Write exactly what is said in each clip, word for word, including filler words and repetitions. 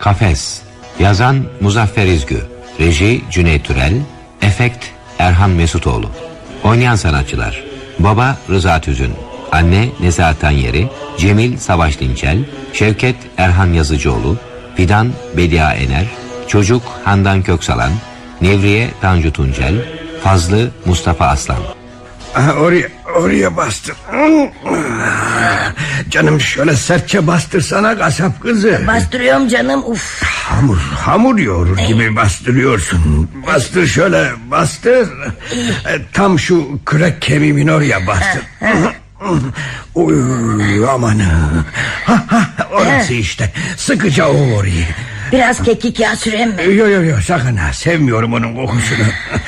Kafes. Yazan Muzaffer İzgü. Reji Cüneyt Türel. Efekt Erhan Mesutoğlu. Oynayan sanatçılar: Baba Rıza Tüzün, anne Nezahat Tanyeri, Cemil Savaş Dinçel, Şevket Erhan Yazıcıoğlu, Fidan Bedia Ener, çocuk Handan Köksalan, Nevriye Tanju Tuncel, Fazlı Mustafa Aslan. Oraya, oraya bastır. Canım şöyle sertçe bastırsana kasap kızı. Bastırıyorum canım. Uf. Hamur, hamur yoğurur gibi bastırıyorsun. Bastır şöyle, bastır. Tam şu kürek kemiğimin oraya bastır. Uy, aman. Ha, ha, orası işte. Sıkıca o orayı. Biraz kekik yağı süreyim mi? Yok yok yok, sakın ha. Sevmiyorum onun kokusunu.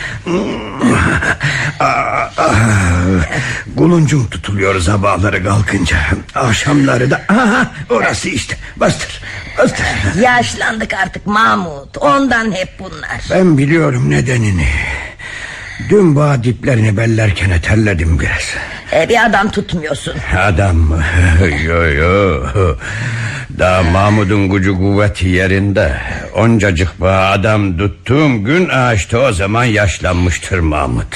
Kuluncum tutuluyor sabahları kalkınca. Akşamları da aha, orası işte. Bastır, bastır. Yaşlandık artık Mahmut. Ondan hep bunlar. Ben biliyorum nedenini. Dün bağ diplerini bellerken terledim biraz. E, bir adam tutmuyorsun. Adam mı? Yo yo. Daha Mahmud'un gücü kuvveti yerinde. Oncacık bağ adam tuttuğum gün işte o zaman yaşlanmıştır Mahmud.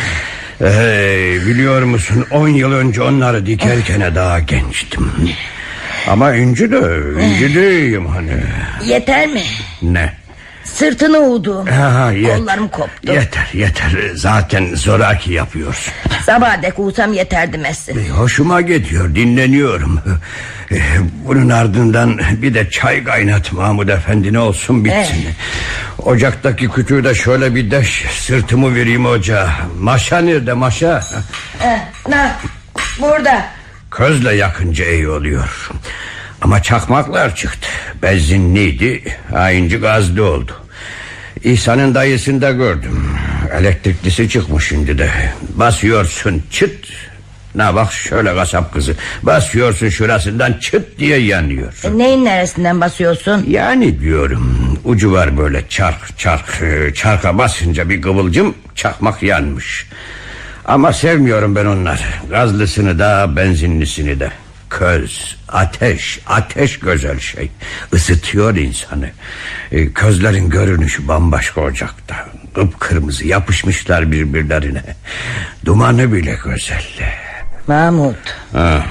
Hey, biliyor musun, on yıl önce onları dikerken daha gençtim. Ama inci de inci değilim hani. Yeter mi? Ne? Sırtını uğdum. Ha, yet, kollarım koptu. Yeter yeter, zaten zoraki yapıyorsun. Sabah dek uğsam yeter demesin. e, Hoşuma gidiyor, dinleniyorum. e, Bunun ardından bir de çay kaynat Mahmud Efendi, ne olsun bitsin. eh. Ocaktaki kütüğü de şöyle bir deş, sırtımı vereyim ocağa. Maşa nerede maşa? eh, ne? Burada. Közle yakınca iyi oluyor. Ama çakmaklar çıktı. Benzinliydi, hainci gazlı oldu. İhsan'ın dayısında gördüm. Elektriklisi çıkmış şimdi de. Basıyorsun çıt. Ne bak şöyle kasap kızı. Basıyorsun şurasından çıt diye yanıyor. E, neyin neresinden basıyorsun? Yani diyorum, ucu var böyle çark çark. Çarka basınca bir kıvılcım, çakmak yanmış. Ama sevmiyorum ben onları. Gazlısını da benzinlisini de. Köz, ateş, ateş güzel şey. Isıtıyor insanı. e, Közlerin görünüşü bambaşka ocakta. Kıpkırmızı yapışmışlar birbirlerine. Dumanı bile güzel. Mahmut, ha.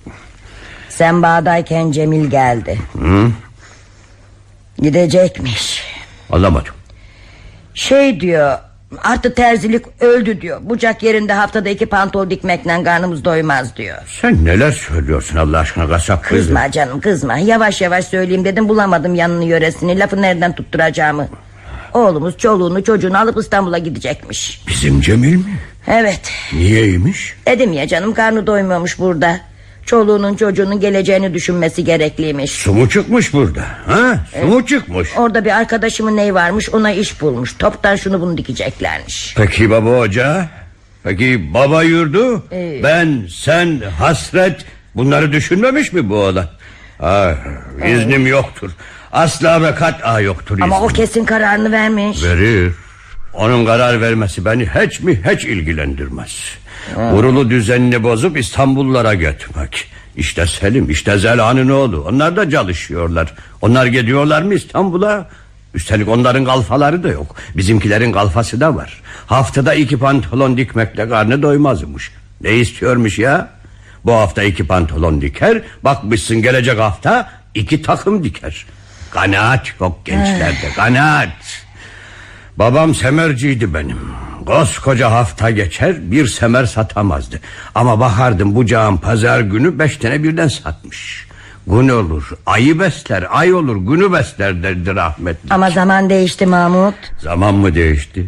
Sen bağdayken Cemil geldi. Hı? Gidecekmiş. Anlamadım. Şey diyor, artık terzilik öldü diyor. Bucak yerinde haftada iki pantol dikmekle karnımız doymaz diyor. Sen neler söylüyorsun Allah aşkına kasap kızı? Kızma canım, kızma. Yavaş yavaş söyleyeyim dedim, bulamadım yanını yöresini. Lafı nereden tutturacağımı. Oğlumuz çoluğunu çocuğunu alıp İstanbul'a gidecekmiş. Bizim Cemil mi? Evet. Niyeymiş? Dedim ya canım, karnı doymuyormuş burada. Çoluğunun çocuğunun geleceğini düşünmesi gerekliymiş. Su mu çıkmış burada? Ha? Su evet. mu çıkmış? Orada bir arkadaşımın neyi varmış, ona iş bulmuş. Toptan şunu bunu dikeceklermiş. Peki baba ocağı? Peki baba yurdu? Ee... Ben, sen, hasret, bunları düşünmemiş mi bu oğlan? Ah, iznim evet. yoktur. Asla ve kat'a yoktur Ama iznim. o kesin kararını vermiş. Verir. Onun karar vermesi beni hiç mi hiç ilgilendirmez. Ha. Kurulu düzenini bozup İstanbullara götürmek. İşte Selim, işte Zela'nın oğlu. Onlar da çalışıyorlar. Onlar gidiyorlar mı İstanbul'a? Üstelik onların kalfaları da yok. Bizimkilerin kalfası da var. Haftada iki pantolon dikmekle karnı doymazmış. Ne istiyormuş ya? Bu hafta iki pantolon diker, bakmışsın gelecek hafta iki takım diker. Kanaat yok gençlerde, kanaat. Babam semerciydi benim. Koskoca hafta geçer, bir semer satamazdı. Ama bakardım bucağın pazar günü beş tane birden satmış. Gün olur, ayı besler, ay olur, günü besler derdi rahmetli. Ama zaman değişti Mahmut. Zaman mı değişti?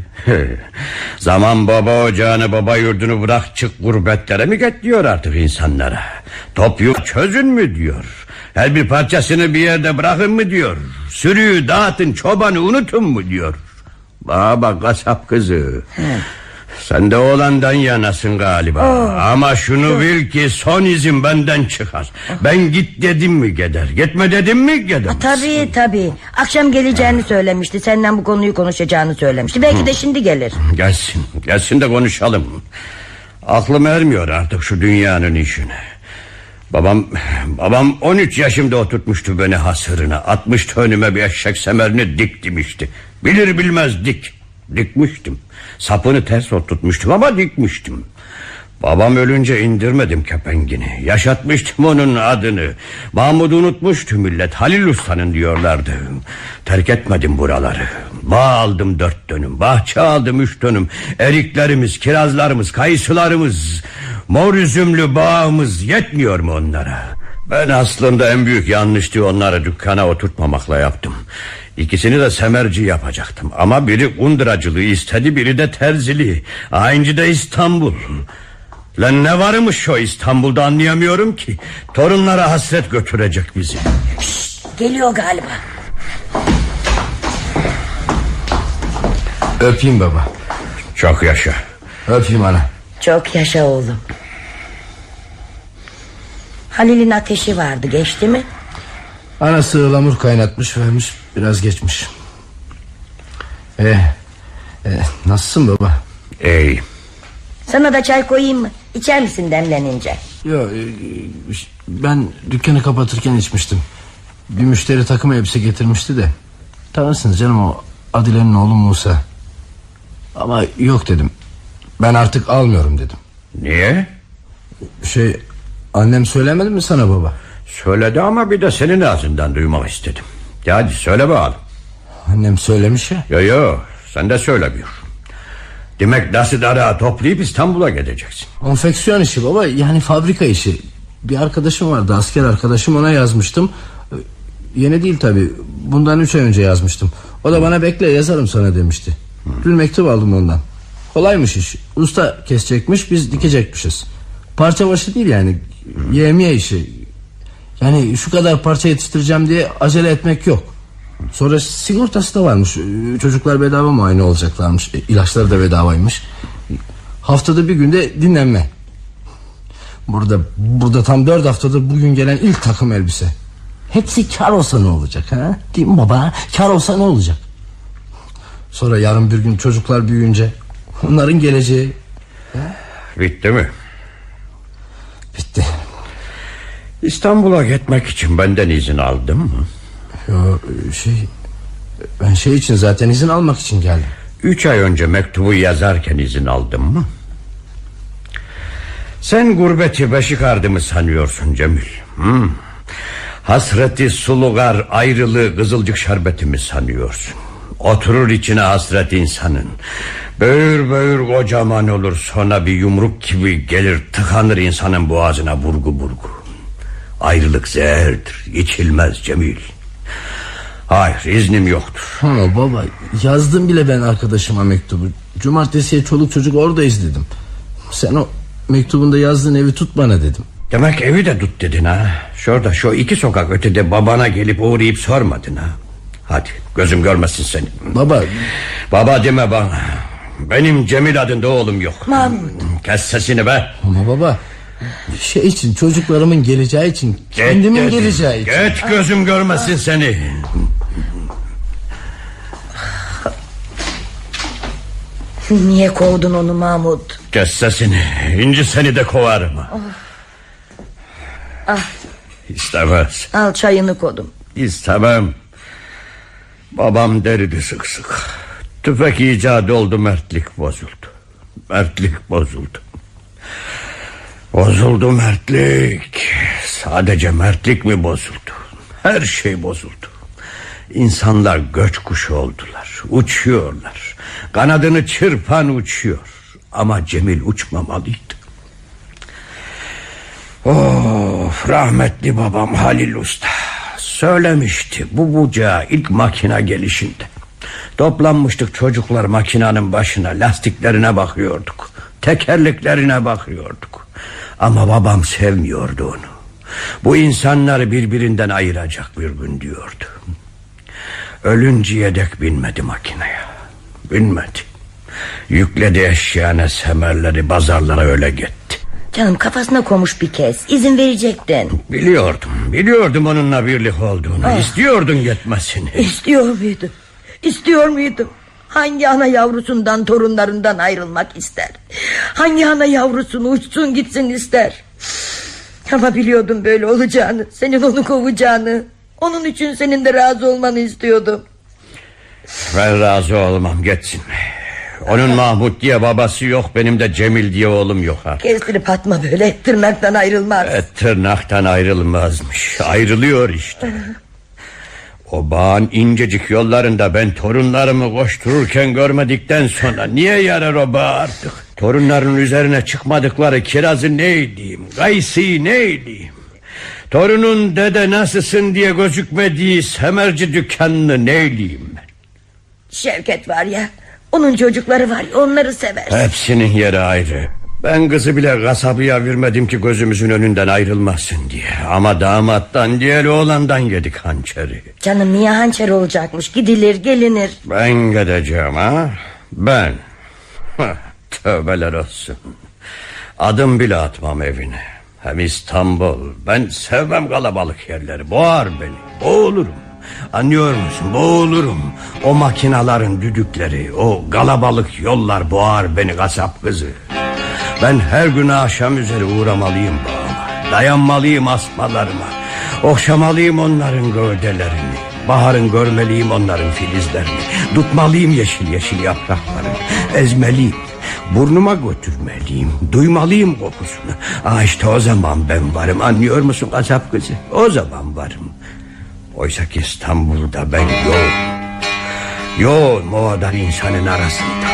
Zaman baba ocağını, baba yurdunu bırak çık gurbetlere mi get diyor artık insanlara. Topyu çözün mü diyor. Her bir parçasını bir yerde bırakın mı diyor. Sürüyü dağıtın, çobanı unutun mu diyor. Baba kasap kızı. He. Sen de oğlandan yanasın galiba. oh. Ama şunu oh. bil ki son izin benden çıkar. oh. Ben git dedim mi gider, gitme dedim mi gider. Tabii tabii. Akşam geleceğini ha. söylemişti. Senden bu konuyu konuşacağını söylemişti. Belki Hı. de şimdi gelir. Babam babam on üç yaşımda oturtmuştu beni hasırına. Atmıştı önüme bir eşek semerini, dik demişti. Bilir bilmez dik. Dikmiştim. Sapını ters oturtmuştum ama dikmiştim. Babam ölünce indirmedim kepengini. Yaşatmıştım onun adını. Mahmud'u unutmuştu millet. Halil Usta'nın diyorlardı. Terk etmedim buraları. Bağ aldım dört dönüm. Bahçe aldım üç dönüm. Eriklerimiz, kirazlarımız, kayısılarımız, mor üzümlü bağımız yetmiyor mu onlara? Ben aslında en büyük yanlıştı onları dükkana oturtmamakla yaptım. İkisini de semerci yapacaktım. Ama biri kunduracılığı istedi, biri de terziliği. Aynı de İstanbul. Lan ne varmış o İstanbul'da anlayamıyorum ki. Torunlara hasret götürecek bizi. Şşt, geliyor galiba. Öpeyim baba. Çok yaşa. Öpeyim ana. Çok yaşa oğlum. Halil'in ateşi vardı, geçti mi? Anası ıhlamur kaynatmış vermiş, biraz geçmiş. Ee, e, nasılsın baba? İyi. Sana da çay koyayım mı? İçer misin demlenince? Yok, ben dükkanı kapatırken içmiştim. Bir müşteri takım elbise getirmişti de. Tanırsınız canım, o Adile'nin oğlu Musa. Ama yok dedim. Ben artık almıyorum dedim. Niye? Şey, annem söylemedi mi sana baba? Söyledi ama bir de senin ağzından duymak istedim. Ya hadi söyle bakalım. Annem söylemiş ya. Yo yo, sen de söylemiyor. Demek nasıl dara toplayıp İstanbul'a gideceksin. Konfeksiyon işi baba, yani fabrika işi. Bir arkadaşım vardı, asker arkadaşım, ona yazmıştım. Yeni değil tabi, bundan üç ay önce yazmıştım. O da bana bekle yazarım sana demişti. Dün mektup aldım ondan. Kolaymış iş, usta kesecekmiş, biz dikecekmişiz. Parça başı değil yani, yevmiye işi. Yani şu kadar parça yetiştireceğim diye acele etmek yok. Sonra sigortası da varmış. Çocuklar bedava muayene olacaklarmış. İlaçları da bedavaymış. Haftada bir günde dinlenme. Burada burada tam dört haftadır bugün gelen ilk takım elbise. Hepsi kar olsa ne olacak ha? Değil mi baba? Kar olsa ne olacak? Sonra yarın bir gün çocuklar büyüyünce onların geleceği. Ha? Bitti mi? Bitti. İstanbul'a gitmek için benden izin aldın mı? Yo, şey, ben şey için zaten izin almak için geldim. Üç ay önce mektubu yazarken izin aldın mı? Sen gurbeti beşik ardı mı sanıyorsun Cemil? Hmm. Hasreti sulugar, ayrılığı kızılcık şerbeti mi sanıyorsun? Oturur içine hasret insanın. Böğür böğür kocaman olur, sonra bir yumruk gibi gelir, tıkanır insanın boğazına burgu burgu. Ayrılık zehirdir, içilmez Cemil. Hayır, iznim yoktur. Ama baba, yazdım bile ben arkadaşıma mektubu. Cumartesiye çoluk çocuk oradayız dedim. Sen o mektubunda yazdığın evi tut bana dedim. Demek evi de tut dedin ha. Şurada şu iki sokak ötede babana gelip uğrayıp sormadın ha. Hadi gözüm görmesin seni. Baba. Baba deme bana. Benim Cemil adında oğlum yok. Mahmut. Kes sesini be. Ama baba, şey için, çocuklarımın geleceği için, kendimin Geç, geleceği için. Geç gözüm görmesin seni. Niye kovdun onu Mahmut? Kes sesini. İnci seni de kovarım. Oh. Ah. İstemez. Al çayını kodum. İstemem. Babam deridi sık sık. Tüfek icadı oldu, mertlik bozuldu. Mertlik bozuldu. Bozuldu mertlik. Sadece mertlik mi bozuldu? Her şey bozuldu. İnsanlar göç kuşu oldular. Uçuyorlar. Kanadını çırpan uçuyor. Ama Cemil uçmamalıydı. Of, rahmetli babam Halil Usta söylemişti bu bucağa ilk makina gelişinde. Toplanmıştık çocuklar makinanın başına, lastiklerine bakıyorduk, tekerleklerine bakıyorduk. Ama babam sevmiyordu onu. Bu insanları birbirinden ayıracak bir gün diyordu. Ölünceye dek binmedi makineye. Binmedi. Yükledi eşyana, semerleri, pazarlara öyle gitti. Canım kafasına komuş bir kez, izin verecektin. Biliyordum, biliyordum onunla birlik olduğunu. Ah. İstiyordun gitmesini. İstiyor muydum? İstiyor muydum? Hangi ana yavrusundan, torunlarından ayrılmak ister? Hangi ana yavrusunu uçsun gitsin ister? Ama biliyordum böyle olacağını, senin onu kovacağını. Onun için senin de razı olmanı istiyordum. Ben razı olmam, geçsin. Onun Mahmut diye babası yok, benim de Cemil diye oğlum yok artık. Kestirip atma böyle, tırnaktan ayrılmaz. Evet, tırnaktan ayrılmazmış. Ayrılıyor işte. O bağın incecik yollarında ben torunlarımı koştururken görmedikten sonra niye yarar o bağ artık? Torunların üzerine çıkmadıkları kirazı ne edeyim, kayısıyı ne edeyim? Torunun dede nasılsın diye gözükmediği semerci dükkanını ne edeyim ben? Şevket var ya, onun çocukları var ya, onları seversin. Hepsinin yeri ayrı. Ben kızı bile kasabıya vermedim ki gözümüzün önünden ayrılmasın diye. Ama damattan diğer oğlandan yedik hançeri. Canım niye hançer olacakmış, gidilir gelinir. Ben gideceğim ha, ben. Tövbeler olsun. Adım bile atmam evine. Hem İstanbul. Ben sevmem kalabalık yerleri. Boğar beni, boğulurum. Anlıyor musun, boğulurum. O makinaların düdükleri, o kalabalık yollar boğar beni kasap kızı. Ben her gün akşam üzeri uğramalıyım bağıma. Dayanmalıyım asmalarıma. Okşamalıyım onların gövdelerini. Baharın görmeliyim onların filizlerini. Tutmalıyım yeşil yeşil yaprakları. Ezmeliyim. Burnuma götürmeliyim. Duymalıyım kokusunu. Aa işte o zaman ben varım. Anlıyor musun kasap kızı? O zaman varım. Oysa ki İstanbul'da ben yoğum. Yoğum o kadar insanın arasında.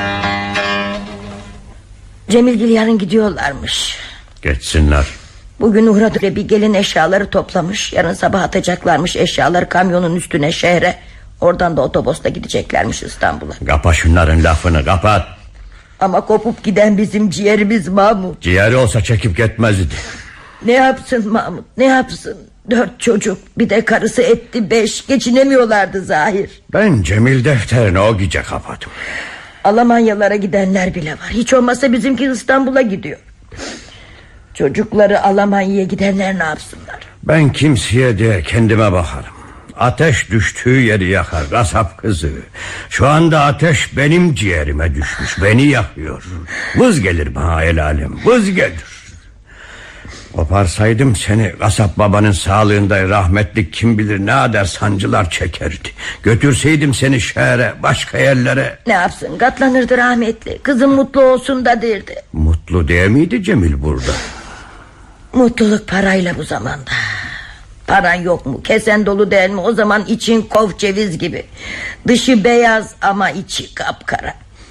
Cemilgil yarın gidiyorlarmış. Geçsinler. Bugün uğradı ve bir gelin eşyaları toplamış. Yarın sabah atacaklarmış eşyaları kamyonun üstüne şehre. Oradan da otobüsle gideceklermiş İstanbul'a. Kapa şunların lafını, kapat. Ama kopup giden bizim ciğerimiz Mahmut. Ciğeri olsa çekip gitmezdi. Ne yapsın Mahmut, ne yapsın? Dört çocuk, bir de karısı etti beş. Geçinemiyorlardı zahir. Ben Cemil defterini o gece kapadım. Almanyalara gidenler bile var. Hiç olmazsa bizimki İstanbul'a gidiyor. Çocukları Almanya'ya gidenler ne yapsınlar? Ben kimseye de kendime bakarım. Ateş düştüğü yeri yakar kasap kızı. Şu anda ateş benim ciğerime düşmüş, beni yakıyor. Vız gelir bana el alem, vız gelir. Koparsaydım seni kasap babanın sağlığında rahmetlik kim bilir ne kadar sancılar çekerdi. Götürseydim seni şehre, başka yerlere. Ne yapsın, katlanırdı rahmetli. Kızım mutlu olsun da derdi. Mutlu değil miydi Cemil burada? Mutluluk parayla bu zamanda. Paran yok mu, kesen dolu değil mi? O zaman için kov ceviz gibi. Dışı beyaz ama içi kapkara.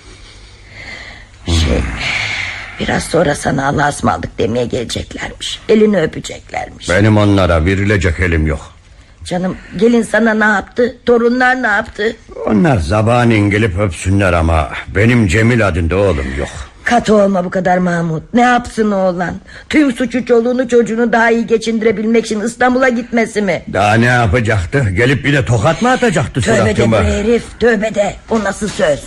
Şey, biraz sonra sana Allah'a ısmarladık demeye geleceklermiş. Elini öpeceklermiş. Benim onlara verilecek elim yok. Canım gelin sana ne yaptı? Torunlar ne yaptı? Onlar zabanin gelip öpsünler ama benim Cemil adında oğlum yok. Katı olma bu kadar Mahmut. Ne yapsın oğlan? Tüm suçu çoluğunu çocuğunu daha iyi geçindirebilmek için İstanbul'a gitmesi mi? Daha ne yapacaktı? Gelip bir de tokat mı atacaktı suratıma? Tövbe de bu herif, tövbe de. O nasıl söz?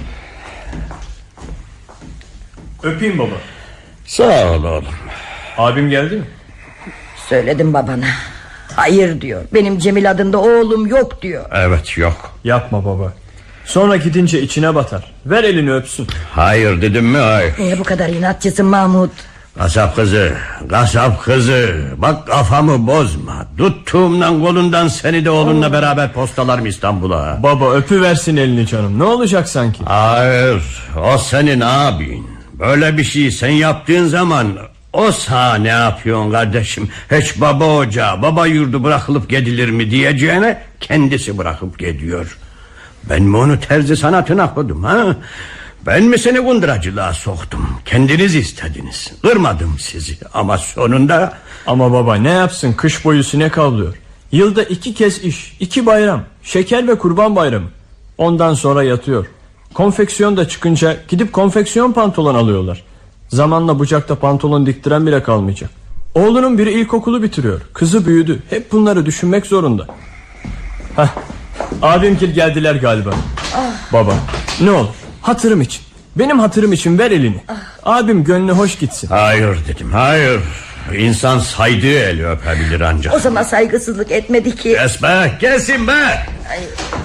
Öpeyim baba. Sağ ol oğlum. Abim geldi mi? Söyledim babana. Hayır diyor. Benim Cemil adında oğlum yok diyor. Evet yok. Yapma baba. Sonra gidince içine batar. Ver elini öpsün. Hayır dedim mi hayır. Niye bu kadar inatçısın Mahmut? Kasap kızı, kasap kızı. Bak kafamı bozma. Tuttuğumdan kolundan seni de oğlunla beraber postalarım İstanbul'a. Baba öpüversin elini canım. Ne olacak sanki? Hayır, o senin abin. Böyle bir şey sen yaptığın zaman o sana ne yapıyorsun kardeşim? Hiç baba ocağı, baba yurdu bırakılıp gidilir mi diyeceğine kendisi bırakıp gidiyor. Ben mi onu terzi sanatına koydum ha? Ben mi seni kunduracılığa soktum? Kendiniz istediniz. Kırmadım sizi ama sonunda... Ama baba ne yapsın, kış boyu sinek avlıyor. Yılda iki kez iş, iki bayram. Şeker ve kurban bayramı. Ondan sonra yatıyor. Konfeksiyon da çıkınca gidip konfeksiyon pantolon alıyorlar. Zamanla bucakta pantolon diktiren bile kalmayacak. Oğlunun biri ilkokulu bitiriyor. Kızı büyüdü. Hep bunları düşünmek zorunda. Heh, abimgil geldiler galiba. Ah. Baba ne olur hatırım için, benim hatırım için ver elini. Ah. Abim gönlü hoş gitsin. Hayır dedim, hayır. İnsan saydığı eli öpebilir ancak. O zaman saygısızlık etmedi ki. Kes be, kesin be. Ay.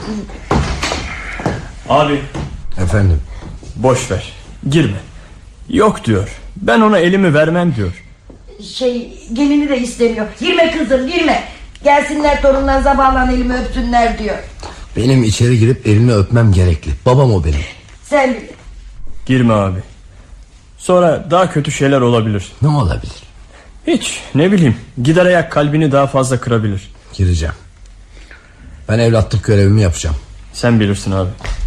Abi. Efendim. Boş ver, girme. Yok diyor, ben ona elimi vermem diyor. Şey, gelini de istemiyor. Girme kızım, girme. Gelsinler torunlar sabahlan elimi öpsünler diyor. Benim içeri girip elini öpmem gerekli. Babam o benim. Sen bilir. Girme abi. Sonra daha kötü şeyler olabilir. Ne olabilir? Hiç, ne bileyim. Gider ayak kalbini daha fazla kırabilir. Gireceğim. Ben evlatlık görevimi yapacağım. Sen bilirsin abi.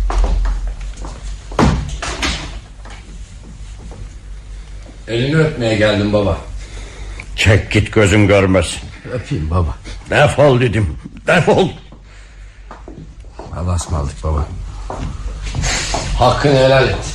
Elini öpmeye geldim baba. Çek git, gözüm görmesin. Öpeyim baba. Defol dedim, defol. Allah'a ısmarladık baba. Hakkını helal et.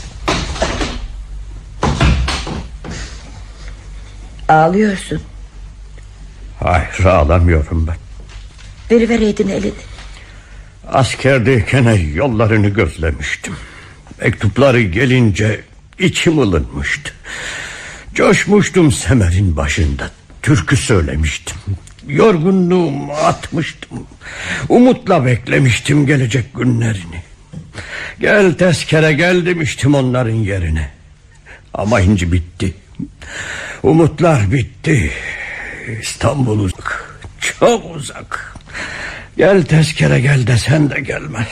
Ağlıyorsun. Hayır, ağlamıyorum ben. Verivereydin elini. Askerdeyken yollarını gözlemiştim. Mektupları gelince içim ılınmıştı. Coşmuştum semerin başında. Türkü söylemiştim. Yorgunluğumu atmıştım. Umutla beklemiştim gelecek günlerini. Gel tezkere gel demiştim onların yerine. Ama inci bitti. Umutlar bitti. İstanbul uzak, çok uzak. Gel tezkere gel desen de gelmez.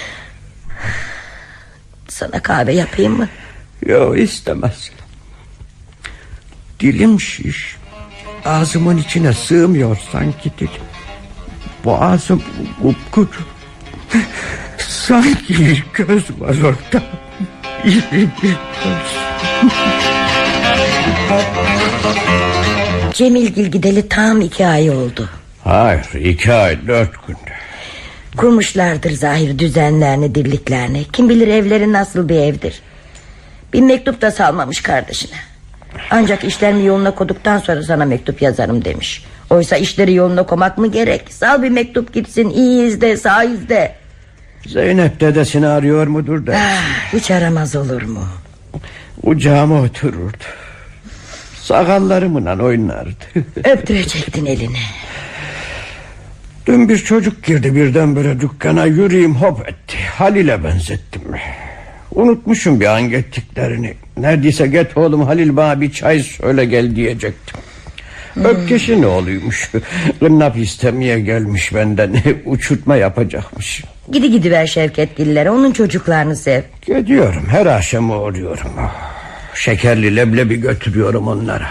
Sana kahve yapayım mı? Yok, istemez. Dilim şiş. Ağzımın içine sığmıyor sanki dilim. Boğazım kupkuru. Sanki bir göz var orada. İri bir göz. Cemilgil gideli tam iki ay oldu. Hayır, iki ay dört gün. Kurmuşlardır zahir düzenlerini, dirliklerini. Kim bilir evleri nasıl bir evdir. Bir mektup da salmamış kardeşine. Ancak işlerimi yoluna koyduktan sonra sana mektup yazarım demiş. Oysa işleri yoluna koymak mı gerek? Sal bir mektup gitsin, iyi izle, sağ izle. Zeynep dedesini arıyor mudur dersin? Ah, hiç aramaz olur mu? Ucağıma otururdu. Sakallarımla oynardı. Öptürecektin elini. Dün bir çocuk girdi birdenbire dükkana, yüreğim hop etti. Halil'e benzettim. Unutmuşum bir an gittiklerini. Neredeyse get oğlum Halil bana bir çay söyle gel diyecektim. hmm. Öpkeşi ne oluyormuş? Gırnap istemeye gelmiş benden. Uçurtma yapacakmış. Gidi gidiver Şevketgillere, onun çocuklarını sev. Gidiyorum, her akşam uğruyorum. Şekerli leblebi götürüyorum onlara.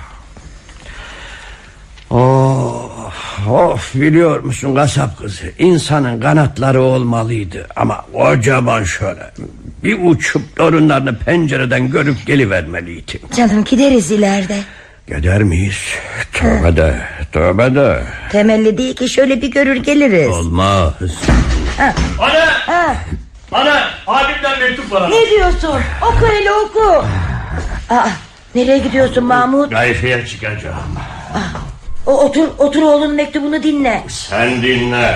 Oh, of, biliyor musun kasap kızı, insanın kanatları olmalıydı. Ama kocaman şöyle bir uçup torunlarını pencereden görüp gelivermeliydi. Canım gideriz ileride. Gider miyiz? Tövbe de, tövbe de. Temelli değil ki, şöyle bir görür geliriz. Olmaz. Ha. Ana! Ha. Ana! Abimden mektup var ana. Ne diyorsun? Oku hele oku. Aa, nereye gidiyorsun Mahmut? Gayfeye çıkacağım. Aa, o, otur, otur oğlunun mektubunu dinle. Sen dinle.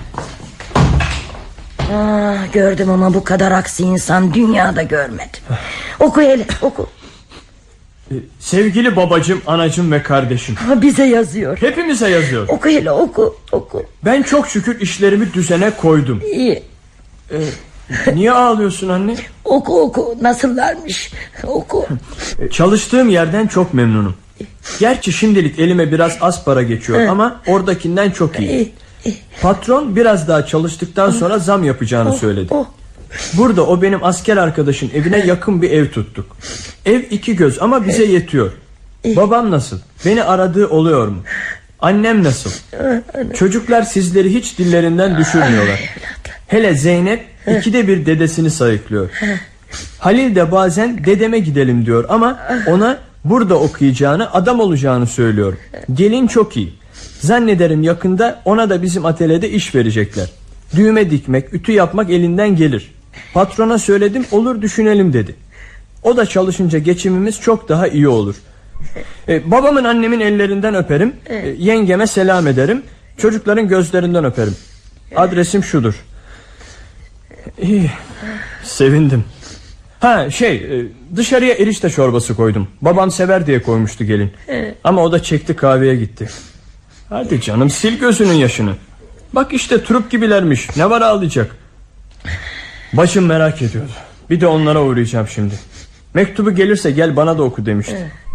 Aa, gördüm ama bu kadar aksi insan dünyada görmedim. Oku hele oku. Sevgili babacığım, anacığım ve kardeşim. Bize yazıyor. Hepimize yazıyor. Oku hele oku oku. Ben çok şükür işlerimi düzene koydum. İyi. Ee, niye ağlıyorsun anne? Oku oku, nasıllarmış oku. Çalıştığım yerden çok memnunum. Gerçi şimdilik elime biraz az para geçiyor ama oradakinden çok iyi. Patron biraz daha çalıştıktan sonra zam yapacağını söyledi. Burada o benim asker arkadaşın evine yakın bir ev tuttuk. Ev iki göz ama bize yetiyor. Babam nasıl? Beni aradığı oluyor mu? Annem nasıl? Çocuklar sizleri hiç dillerinden düşürmüyorlar. Hele Zeynep ikide bir dedesini sayıklıyor. Halil de bazen dedeme gidelim diyor ama ona burada okuyacağını, adam olacağını söylüyor. Gelin çok iyi. Zannederim yakında ona da bizim atölyede iş verecekler. Düğme dikmek, ütü yapmak elinden gelir. Patrona söyledim, olur düşünelim dedi. O da çalışınca geçimimiz çok daha iyi olur. Ee, babamın annemin ellerinden öperim. Ee, yengeme selam ederim. Çocukların gözlerinden öperim. Adresim şudur. İyi, sevindim. Ha şey, dışarıya erişte çorbası koydum. Babam sever diye koymuştu gelin. Ama o da çekti kahveye gitti. Hadi canım, sil gözünün yaşını. Bak işte trup gibilermiş. Ne var ağlayacak? Başım merak ediyordu. Bir de onlara uğrayacağım şimdi. Mektubu gelirse gel bana da oku demişti.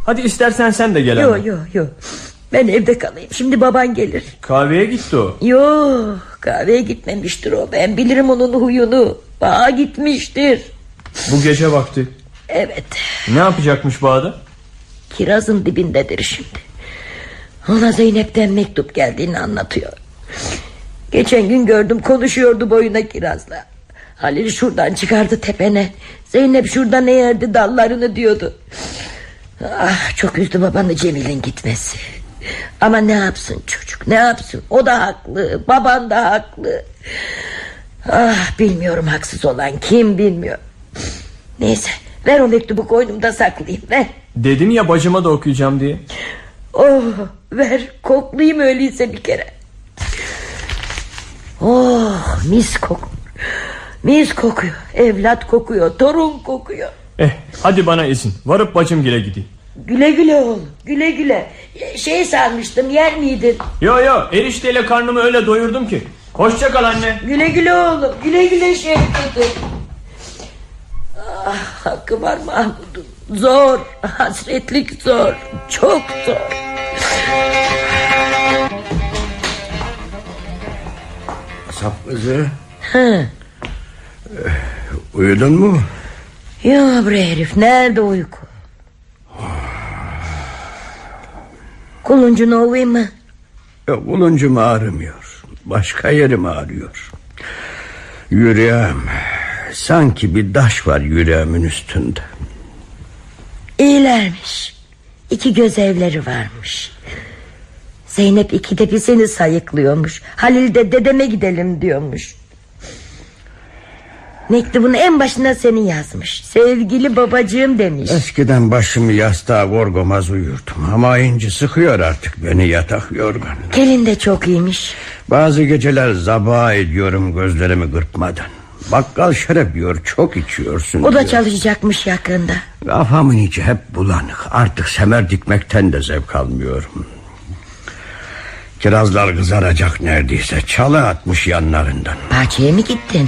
Hadi istersen sen de gel. Yok yok yok. Ben evde kalayım. Şimdi baban gelir. Kahveye gitti o. Yok, kahveye gitmemiştir o. Ben bilirim onun huyunu. Bağa gitmiştir. Bu gece vakti. Evet. Ne yapacakmış bağda? Kirazın dibindedir şimdi. Ona Zeynep'ten mektup geldiğini anlatıyor. Geçen gün gördüm, konuşuyordu boyuna kirazla. Halil şuradan çıkardı tepene, Zeynep şuradan eğerdi dallarını diyordu. Ah, çok üzdü babanı Cemil'in gitmesi. Ama ne yapsın çocuk, ne yapsın? O da haklı, baban da haklı. Ah, bilmiyorum haksız olan kim, bilmiyor. Neyse, ver o mektubu, koynumda saklayayım, ver. Dedim ya bacıma da okuyacağım diye. Oh, ver koklayayım öyleyse bir kere. Oh, mis kokuyor. Mis kokuyor, evlat kokuyor, torun kokuyor. Eh, hadi bana izin, varıp bacımgile gideyim. Güle güle oğlum, güle güle. Şey sanmıştım, yer miydin? Yo yo, erişteyle karnımı öyle doyurdum ki. Hoşça kal anne. Güle güle oğlum, güle güle Şevket'im. Ah, hakkı var Mahmud'un. Zor, hasretlik zor, çok zor. Sap kızı. Hı. Uyudun mu? Ya bre herif, nerede uyku? Kuluncunu ovayım mı? Yok, kuluncum ağrımıyor. Başka yerim ağrıyor. Yüreğim, sanki bir taş var yüreğimin üstünde. İyilermiş. İki göz evleri varmış. Zeynep ikide bir seni sayıklıyormuş. Halil de dedeme gidelim diyormuş. Mektubun en başına seni yazmış. Sevgili babacığım demiş. Eskiden başımı yastığa korkmaz uyurdum. Ama inci sıkıyor artık beni yatak yorgan. Gelin de çok iyiymiş. Bazı geceler zabaa ediyorum gözlerimi kırpmadan. Bakkal Şeref diyor, çok içiyorsun O da diyor. çalışacakmış yakında. Kafamın içi hep bulanık. Artık semer dikmekten de zevk almıyorum. Kirazlar kızaracak neredeyse. Çalı atmış yanlarından. Bahçeye mi gittin?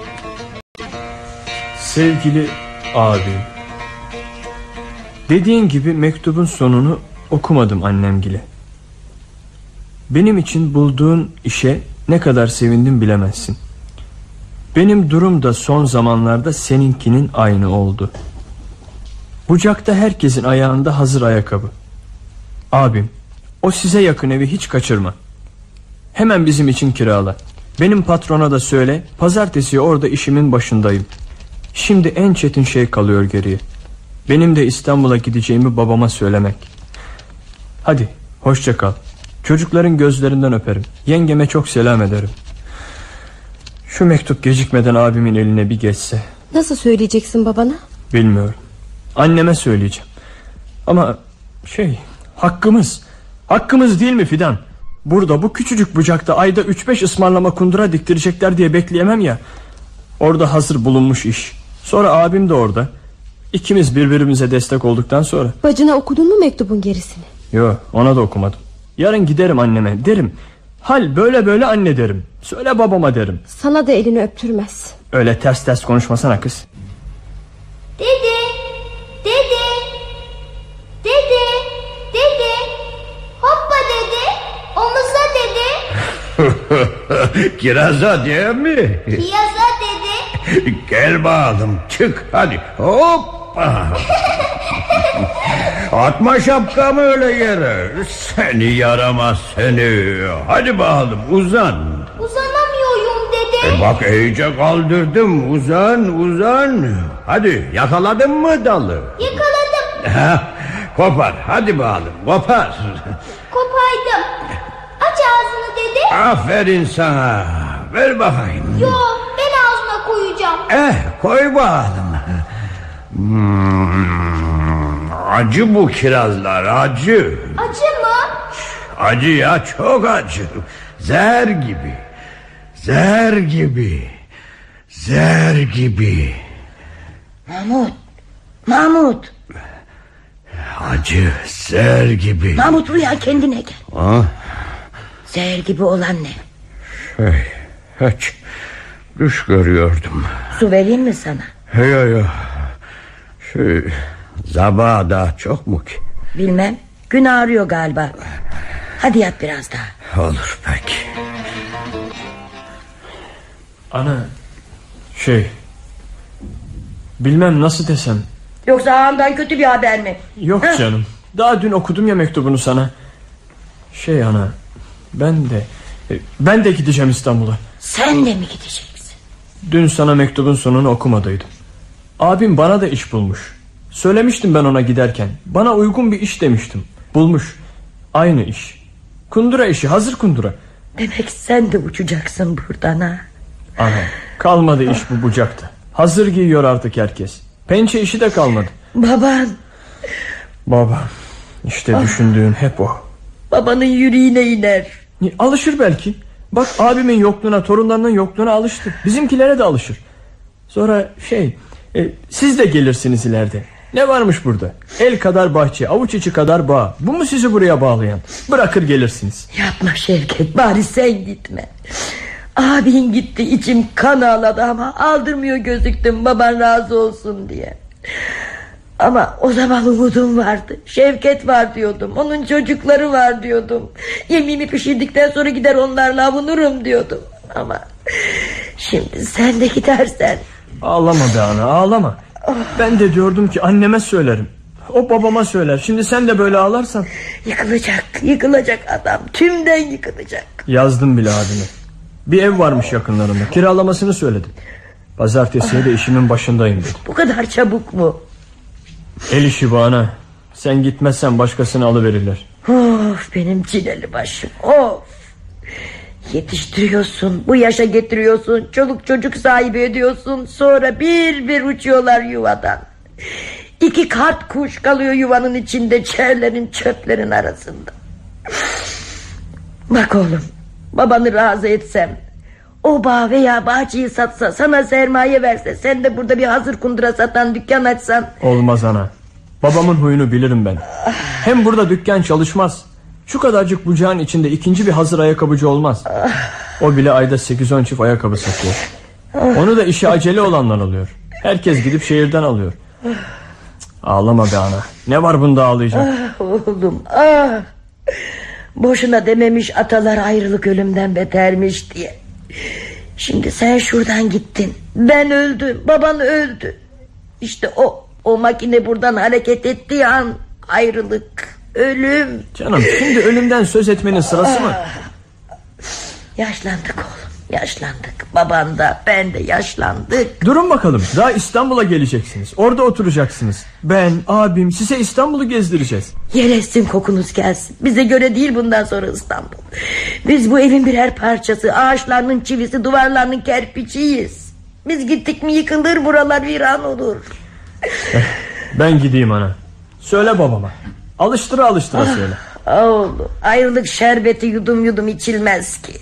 Sevgili abim, dediğin gibi mektubun sonunu okumadım annemgile. Benim için bulduğun işe ne kadar sevindim bilemezsin. Benim durum da son zamanlarda seninkinin aynı oldu. Bucakta herkesin ayağında hazır ayakkabı. Abim, o size yakın evi hiç kaçırma. Hemen bizim için kirala. Benim patrona da söyle, pazartesi orada işimin başındayım. Şimdi en çetin şey kalıyor geriye. Benim de İstanbul'a gideceğimi babama söylemek. Hadi hoşça kal. Çocukların gözlerinden öperim. Yengeme çok selam ederim. Şu mektup gecikmeden abimin eline bir geçse. Nasıl söyleyeceksin babana? Bilmiyorum. Anneme söyleyeceğim. Ama şey, hakkımız. Hakkımız değil mi Fidan? Burada bu küçücük bucakta ayda üç beş ısmarlama kundura diktirecekler diye bekleyemem ya. Orada hazır bulunmuş iş. Sonra abim de orada. İkimiz birbirimize destek olduktan sonra. Bacına okudun mu mektubun gerisini? Yok, ona da okumadım. Yarın giderim anneme, derim. Hal böyle böyle anne derim. Söyle babama derim. Sana da elini öptürmez. Öyle ters ters konuşmasana kız. Dede, dede, dede, dede, hoppa dede, omuza dede. Kiraza değil mi? Piyaza dede. Gel bakalım, çık hadi. Hoppa. Atma şapkamı öyle yere. Seni yaramaz seni. Hadi bakalım uzan. Uzanamıyorum dede. E bak iyice kaldırdım. Uzan uzan. Hadi yakaladın mı dalı? Yakaladım. Kopar hadi bakalım kopar. Kopaydım. Aç ağzını dede. Aferin sana. Ver bakayım. Yo, ben ağzına koyacağım. Eh koy bakalım. Hmm, acı bu kirazlar acı. Acı mı? Acı ya, çok acı. Zehir gibi. Zehir gibi. Zehir gibi. Mahmut, Mahmut. Acı zehir gibi. Mahmut uyan, kendine gel. Ha? Zehir gibi olan ne? Şey, hiç düş görüyordum. Su vereyim mi sana? Yok yok. Şu sabah daha çok mu ki? Bilmem, gün ağrıyor galiba. Hadi yat biraz daha. Olur peki. Ana, şey, bilmem nasıl desem. Yoksa ağamdan kötü bir haber mi? Yok Heh. canım, daha dün okudum ya mektubunu sana. Şey ana, ben de Ben de gideceğim İstanbul'a. Sen de mi gideceksin? Dün sana mektubun sonunu okumadaydım. Abim bana da iş bulmuş. Söylemiştim ben ona giderken. Bana uygun bir iş demiştim. Bulmuş. Aynı iş. Kundura işi, hazır kundura. Demek sen de uçacaksın buradan ha. Ana, kalmadı iş bu bucakta. Hazır giyiyor artık herkes. Pençe işi de kalmadı. Baban. Baba, işte düşündüğün hep o. Babanın yüreğine iner. Alışır belki. Bak abimin yokluğuna, torunlarının yokluğuna alıştı. Bizimkilere de alışır. Sonra şey e, siz de gelirsiniz ileride. Ne varmış burada? El kadar bahçe, avuç içi kadar bağ. Bu mu sizi buraya bağlayan? Bırakır gelirsiniz. Yapma Şevket, bari sen gitme. Abin gitti, içim kan ağladı ama aldırmıyor gözüktüm baban razı olsun diye. Ama o zaman umudum vardı. Şevket var diyordum. Onun çocukları var diyordum. Yemeğimi pişirdikten sonra gider onlarla avunurum diyordum. Ama şimdi sen de gidersen. Ağlama be ana, ağlama. Ben de diyordum ki anneme söylerim. O babama söyler. Şimdi sen de böyle ağlarsan. Yıkılacak, yıkılacak adam. Tümden yıkılacak. Yazdım bile abime. Bir ev varmış yakınlarında. Kiralamasını söyledim. Pazartesiye de işimin başındayım dedim. Bu kadar çabuk mu? El işi bu ana. Sen gitmezsen başkasını alıverirler. Of benim çileli başım, of. Yetiştiriyorsun, bu yaşa getiriyorsun, çoluk çocuk sahibi ediyorsun, sonra bir bir uçuyorlar yuvadan. İki kart kuş kalıyor yuvanın içinde, çerlerin çöplerin arasında. Bak oğlum, babanı razı etsem, o bağ veya bahçeyi satsa, sana sermaye verse, sen de burada bir hazır kundura satan dükkan açsan. Olmaz ana. Babamın huyunu bilirim ben. Hem burada dükkan çalışmaz. Şu kadarcık bucağın içinde ikinci bir hazır ayakkabıcı olmaz. O bile ayda sekiz on çift ayakkabı satıyor. Onu da işi acele olanlar alıyor. Herkes gidip şehirden alıyor. Ağlama be ana. Ne var bunda ağlayacak? Ah oğlum, ah. Boşuna dememiş atalar ayrılık ölümden betermiş diye. Şimdi sen şuradan gittin, ben öldüm, baban öldü. İşte o O makine buradan hareket ettiği an ayrılık, ölüm. Canım şimdi ölümden söz etmenin sırası mı? Yaşlandık oğlum, yaşlandık. Baban da ben de yaşlandık. Durun bakalım, daha İstanbul'a geleceksiniz. Orada oturacaksınız. Ben, abim size İstanbul'u gezdireceğiz. Yer etsin, kokunuz gelsin. Bize göre değil bundan sonra İstanbul. Biz bu evin birer parçası, ağaçlarının çivisi, duvarlarının kerpiçiyiz. Biz gittik mi yıkılır, buralar viran olur. Ben gideyim ana. Söyle babama. Alıştıra alıştıra ah, söyle. Oğlum, ayrılık şerbeti yudum yudum içilmez ki.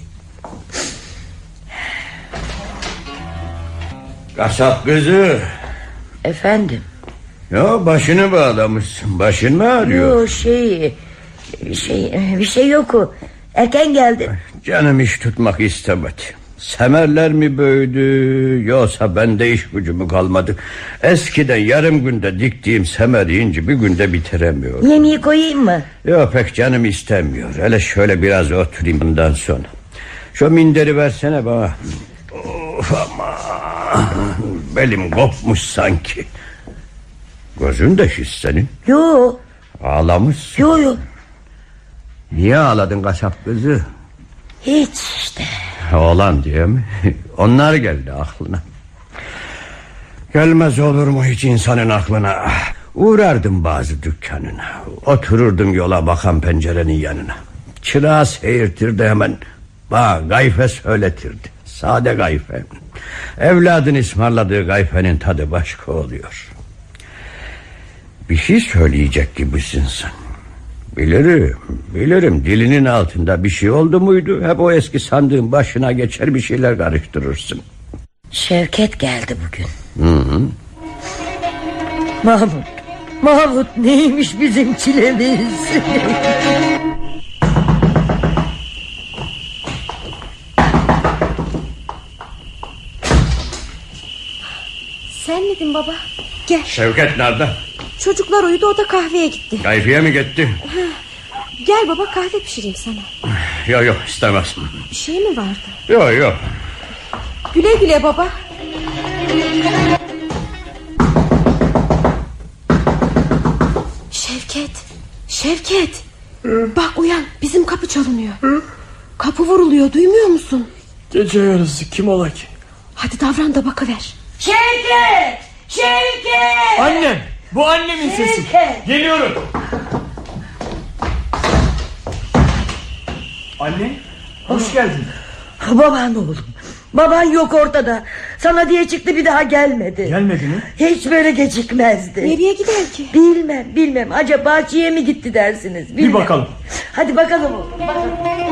Kasap kızı. Efendim. Ya başını bağlamışsın. Başın mı ağrıyor? Yok şey Şey bir şey yok. Erken geldin. Canım iş tutmak istemedi. Semerler mi büyüdü, yoksa bende iş gücü kalmadı? Eskiden yarım günde diktiğim semer yiyince bir günde bitiremiyorum. Yemeği koyayım mı? Yok pek canım istemiyor. Hele şöyle biraz oturayım bundan sonra. Şu minderi versene bana. Of ama belim kopmuş sanki. Gözün de şiş senin. Yok. Ağlamışsın. Yok yok. Niye ağladın kasap kızı? Hiç işte. Oğlan diye mi? Onlar geldi aklına. Gelmez olur mu hiç insanın aklına? Uğrardım bazı dükkanına, otururdum yola bakan pencerenin yanına. Çırağı seyirtirdi hemen. Bana gayfe söyletirdi. Sade gayfe. Evladın ısmarladığı gayfenin tadı başka oluyor. Bir şey söyleyecek gibisin sen. Bilirim, bilirim dilinin altında bir şey oldu muydu hep o eski sandığın başına geçer bir şeyler karıştırırsın. Şevket geldi bugün. Hı hı. Mahmut, Mahmut neymiş bizim çilemiz? Sen miydin baba? Gel. Şevket nerede? Çocuklar uyudu, o da kahveye gitti. Kayfiye mi gitti? Gel baba, kahve pişireyim sana. Yok yok, istemez. Bir şey mi vardı? Yok yok. Güle güle baba. Şevket, Şevket. Bak uyan, bizim kapı çalınıyor. Kapı vuruluyor, duymuyor musun? Gece yarısı kim ola ki? Hadi davran da bakıver. Şevket! Şevket! Annem, bu annemin sesi. Şevket! Geliyorum. Anne, hoş geldin. Baban oğlum. Baban yok ortada. Sana diye çıktı, bir daha gelmedi. Gelmedi mi? Hiç böyle gecikmezdi. Nereye gider ki? Bilmem bilmem. Acaba bahçeye mi gitti dersiniz? Bilmem. Bir bakalım. Hadi bakalım oğlum. Bakalım.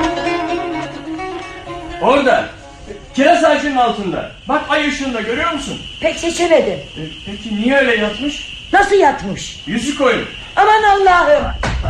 Orada. Kiraz ağacının altında. Bak, ay ışığında, görüyor musun? Pek seçemedim. E, peki niye öyle yatmış? Nasıl yatmış? Yüzü koyun. Aman Allah'ım.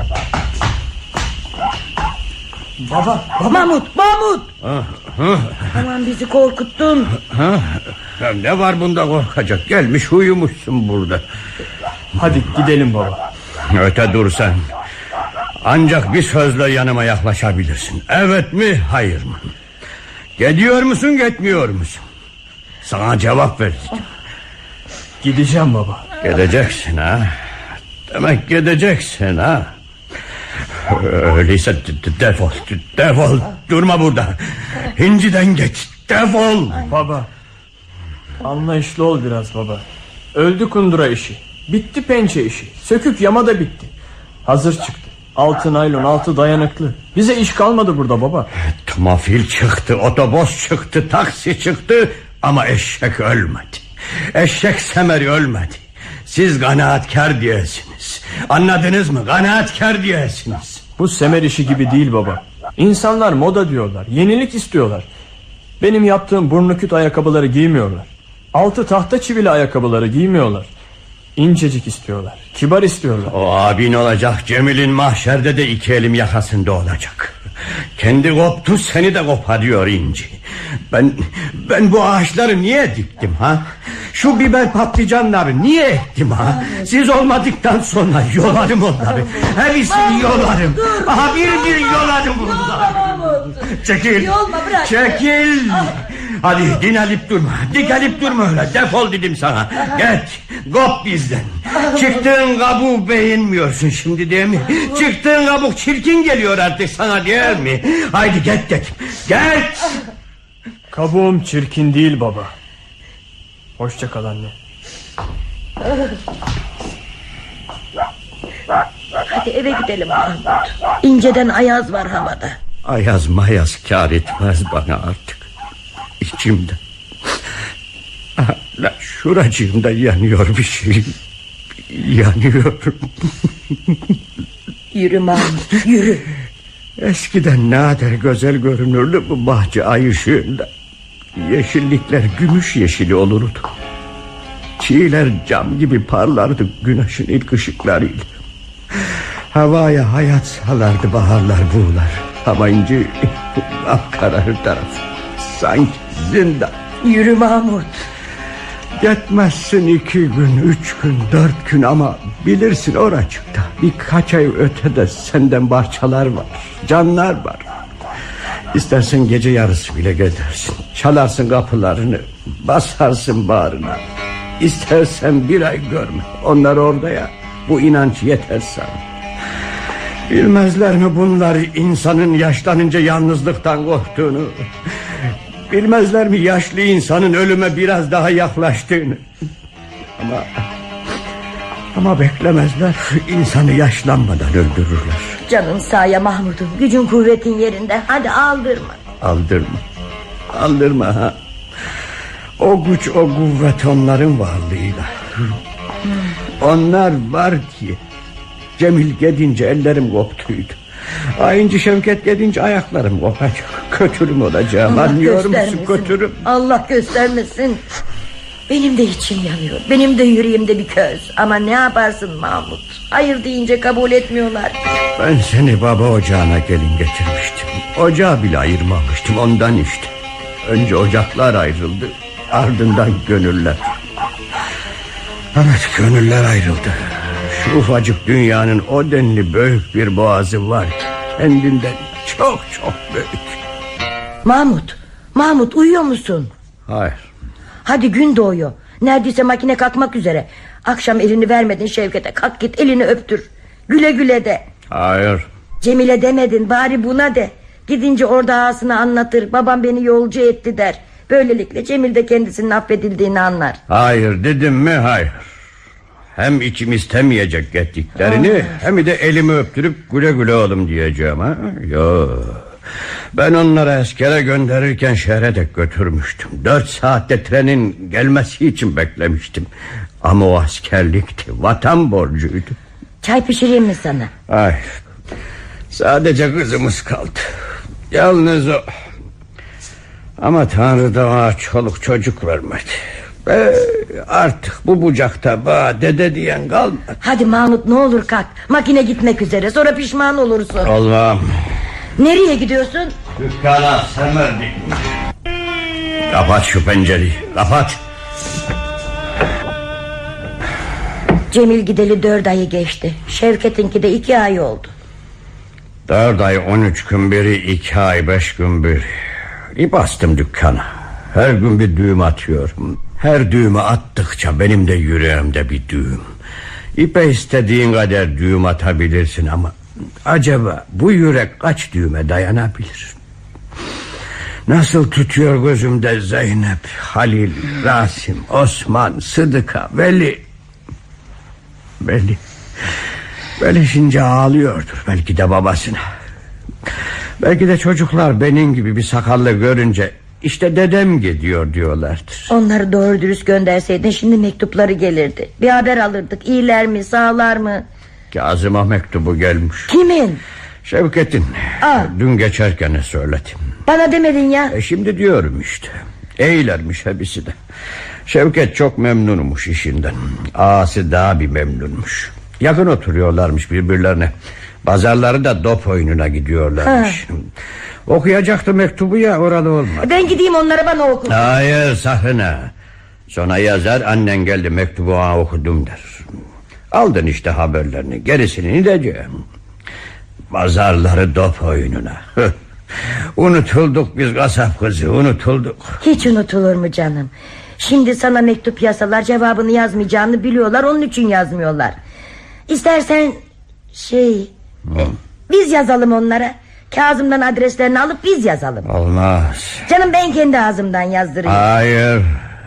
Baba, baba. Mahmut, Mahmut. Ha, ha, Aman bizi korkuttun. ha. Ya ne var bunda korkacak? Gelmiş uyumuşsun burada. Hadi gidelim baba. Öte dur sen. Ancak bir sözle yanıma yaklaşabilirsin. Evet mi, hayır mı? Gidiyor musun, gitmiyor musun? Sana cevap vereceğim. Gideceğim baba. Gideceksin ha. Demek gideceksin ha. Öyleyse defol, defol. Durma burada. İnciden geç, defol. Baba, anlayışlı ol biraz baba. Öldü kundura işi. Bitti pençe işi. Sökük yama da bitti. Hazır çıktı. Altı naylon, altı dayanıklı. Bize iş kalmadı burada baba. Tomofil çıktı, otobüs çıktı, taksi çıktı. Ama eşek ölmedi. Eşek semeri ölmedi. Siz kanaatkar diyesiniz. Anladınız mı? Kanaatkar diyesiniz. Bu semer işi gibi değil baba. İnsanlar moda diyorlar, yenilik istiyorlar. Benim yaptığım burnuküt ayakkabıları giymiyorlar. Altı tahta çivili ayakkabıları giymiyorlar. İncecik istiyorlar, kibar istiyorlar. O abin olacak, Cemil'in mahşerde de iki elim yakasında olacak. Kendi koptu, seni de koparıyor İnci. Ben ben bu ağaçları niye diktim ha? Şu biber patlıcanları niye ektim ha? Siz olmadıktan sonra yolarım onları. Hepsini yolarım. Aha bir bir yolarım bunları. Çekil. Yolma, bırak. Çekil. Hadi dinelip durma. Dikelip durma öyle. Defol dedim sana. Geç. Kop bizden. Çıktığın kabuğu beğenmiyorsun şimdi değil mi? Çıktığın kabuk çirkin geliyor artık sana değil mi? Haydi git dedim. Geç. Kabuğum çirkin değil baba. Hoşça kal anne. Hadi eve gidelim Mahmut. İnceden ayaz var havada. Ayaz mayaz kâr etmez bana artık. İçimde hala şuracığımda yanıyor bir şey. Yanıyor. Yürü Mahmut, yürü. Eskiden nadir güzel görünürdü bu bahçe ay ışığında. Yeşillikler gümüş yeşili olurdu. Çiğler cam gibi parlardı güneşin ilk ışıklarıyla. Havaya hayat salardı baharlar buğular. Ama inci kapkara her taraf. Sanki zindan. Yürü Mahmut. Yetmezsin iki gün, üç gün, dört gün ama bilirsin oracıkta birkaç ay ötede senden parçalar var, canlar var. İstersen gece yarısı bile gidersin, çalarsın kapılarını, basarsın bağrına. İstersen bir ay görme, onlar orada ya, bu inanç yeter sana. Bilmezler mi bunlar insanın yaşlanınca yalnızlıktan korktuğunu? Bilmezler mi yaşlı insanın ölüme biraz daha yaklaştığını? Ama ama beklemezler. İnsanı yaşlanmadan öldürürler. Canın sağ ya Mahmut'um, gücün kuvvetin yerinde. Hadi aldırma. Aldırma. Aldırma ha. O güç, o kuvvet onların varlığıyla. Onlar var ki Cemil gidince ellerim koptuydu. Ayıncı Şevket gidince ayaklarım kopacak. Kötürüm olacağım. Allah Anlıyor musun göstermesin. kötürüm? Allah göstermesin. Benim de içim yanıyor. Benim de yüreğimde bir köz. Ama ne yaparsın Mahmut? Hayır deyince kabul etmiyorlar. Ben seni baba ocağına gelin getirmiştim. Ocağı bile ayırmamıştım ondan işte. Önce ocaklar ayrıldı, ardından gönüller. Evet, gönüller ayrıldı. Şu ufacık dünyanın o denli büyük bir boğazı var ki, kendinden çok çok büyük. Mahmut, Mahmut uyuyor musun? Hayır. Hadi gün doğuyor. Neredeyse makine kalkmak üzere. Akşam elini vermedin Şevket'e. Kalk git elini öptür. Güle güle de. Hayır. Cemile demedin, bari buna de. Gidince orada ağasını anlatır. Babam beni yolcu etti der. Böylelikle Cemil de kendisinin affedildiğini anlar. Hayır dedim mi? Hayır. Hem içim istemeyecek ettiklerini, Aa. hem de elimi öptürüp güle güle oğlum diyeceğim ha? Yok. Ben onları askere gönderirken şehre de götürmüştüm. Dört saatte trenin gelmesi için beklemiştim. Ama o askerlikti, vatan borcuydu. Çay pişireyim mi sana? Hayır. Sadece kızımız kaldı. Yalnız o. Ama Tanrı da ona çoluk çocuk vermedi. Ve artık bu bucakta bana dede diyen kalmadı. Hadi Mahmut ne olur kalk. Makine gitmek üzere, sonra pişman olursun. Olmam. Nereye gidiyorsun? Dükkana semerdik. Kapat şu pencereyi, kapat. Cemil gideli dört ayı geçti. Şevket'inki de iki ay oldu. Dört ay on üç gün biri, iki ay beş gün bir. İp bastım dükkana. Her gün bir düğüm atıyorum. Her düğümü attıkça benim de yüreğimde bir düğüm. İpe istediğin kadar düğüm atabilirsin ama acaba bu yürek kaç düğüme dayanabilir? Nasıl tutuyor gözümde Zeynep, Halil, Rasim, Osman, Sıdıka, Veli. Veli Veli şimdi ağlıyordur belki de babasına. Belki de çocuklar benim gibi bir sakallı görünce işte dedem gidiyor diyorlardır. Onları doğru dürüst gönderseydin şimdi mektupları gelirdi. Bir haber alırdık, iyiler mi, sağlar mı? Kazım'a mektubu gelmiş. Kimin? Şevket'in. Aa. Dün geçerken söyledim. Bana demedin ya. E şimdi diyorum işte. İyilermiş hepsi de. Şevket çok memnunmuş işinden. Ağası daha bir memnunmuş. Yakın oturuyorlarmış birbirlerine. Pazarları da top oyununa gidiyorlarmış. Ha. Okuyacaktı mektubu ya, oralı olmadı. Ben gideyim onlara, bana oku. Hayır sakın ha. Sonra yazar, annen geldi mektubu ona okudum der. Aldın işte haberlerini, gerisini diyeceğim. Pazarları top oyununa. Unutulduk biz kasap kızı, unutulduk. Hiç unutulur mu canım? Şimdi sana mektup yazsalar cevabını yazmayacağını biliyorlar, onun için yazmıyorlar. İstersen şey e, biz yazalım onlara. Kazım'dan adreslerini alıp biz yazalım. Olmaz. Canım ben kendi ağzımdan yazdırayım. Hayır.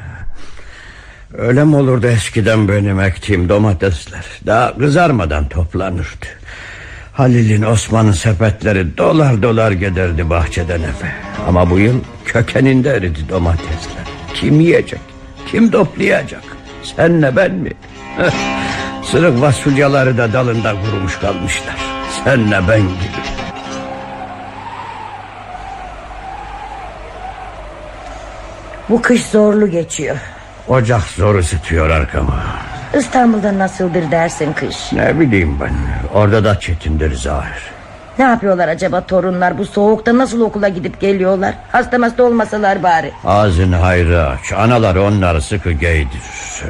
Öyle mi olurdu eskiden benim ektiğim domatesler? Daha kızarmadan toplanırdı. Halil'in, Osman'ın sepetleri dolar dolar giderdi bahçeden eve. Ama bu yıl kökeninde eridi domatesler. Kim yiyecek? Kim toplayacak? Senle ben mi? Sırık fasulyaları da dalında kurumuş kalmışlar. Senle ben gibi. Bu kış zorlu geçiyor. Ocak zor ısıtıyor arkama. İstanbul'da nasıldır dersin kış? Ne bileyim ben. Orada da çetindir zahir. Ne yapıyorlar acaba torunlar bu soğukta, nasıl okula gidip geliyorlar? Hasta hasta olmasalar bari. Ağzını hayrı aç. Anaları onları sıkı giydirir.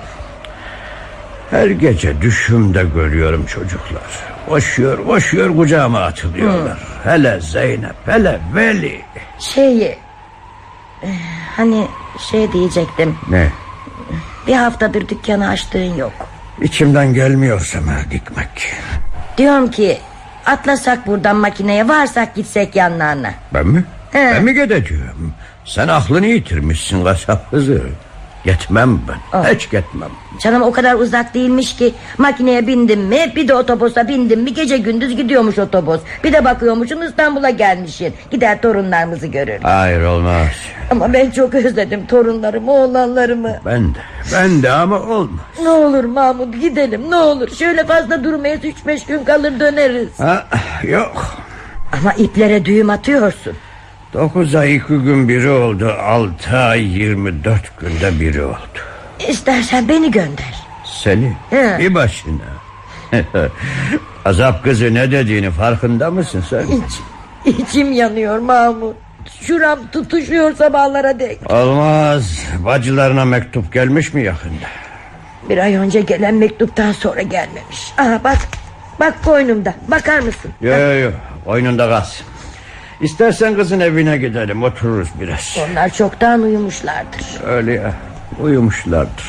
Her gece düşümde görüyorum çocuklar. Koşuyor koşuyor kucağıma atılıyorlar. Hmm. Hele Zeynep, hele Veli. Şey, hani şey diyecektim. Ne? Bir haftadır dükkanı açtığın yok. İçimden gelmiyor semer dikmek. Diyorum ki atlasak buradan makineye, varsak gitsek yanlarına. Ben mi? He. Ben mi gideceğim? Sen aklını yitirmişsin kasap kızı. Gitmem ben, oh. Hiç gitmem. Canım o kadar uzak değilmiş ki. Makineye bindim mi, bir de otobüse bindim mi, gece gündüz gidiyormuş otobüs. Bir de bakıyormuşsun İstanbul'a gelmişsin. Gider torunlarımızı görür. Hayır olmaz. Ama ben çok özledim torunlarımı, oğlanlarımı. Ben de, ben de ama olmaz. Ne olur Mahmut gidelim, ne olur. Şöyle fazla durmayız, üç beş gün kalır döneriz. Ha, yok. Ama iplere düğüm atıyorsun. Dokuz ay iki gün biri oldu. Altı ay yirmi dört günde biri oldu. İstersen beni gönder. Seni? He. Bir başına. Azap kızı ne dediğini farkında mısın sen? İç, içim yanıyor Mahmut. Şuram tutuşuyor sabahlara dek. Olmaz. Bacılarına mektup gelmiş mi yakında? Bir ay önce gelen mektuptan sonra gelmemiş. Aha bak, bak koynumda, bakar mısın? Yok yok yo, koynunda kalsın. İstersen kızın evine gidelim, otururuz biraz. Onlar çoktan uyumuşlardır. Öyle ya, uyumuşlardır.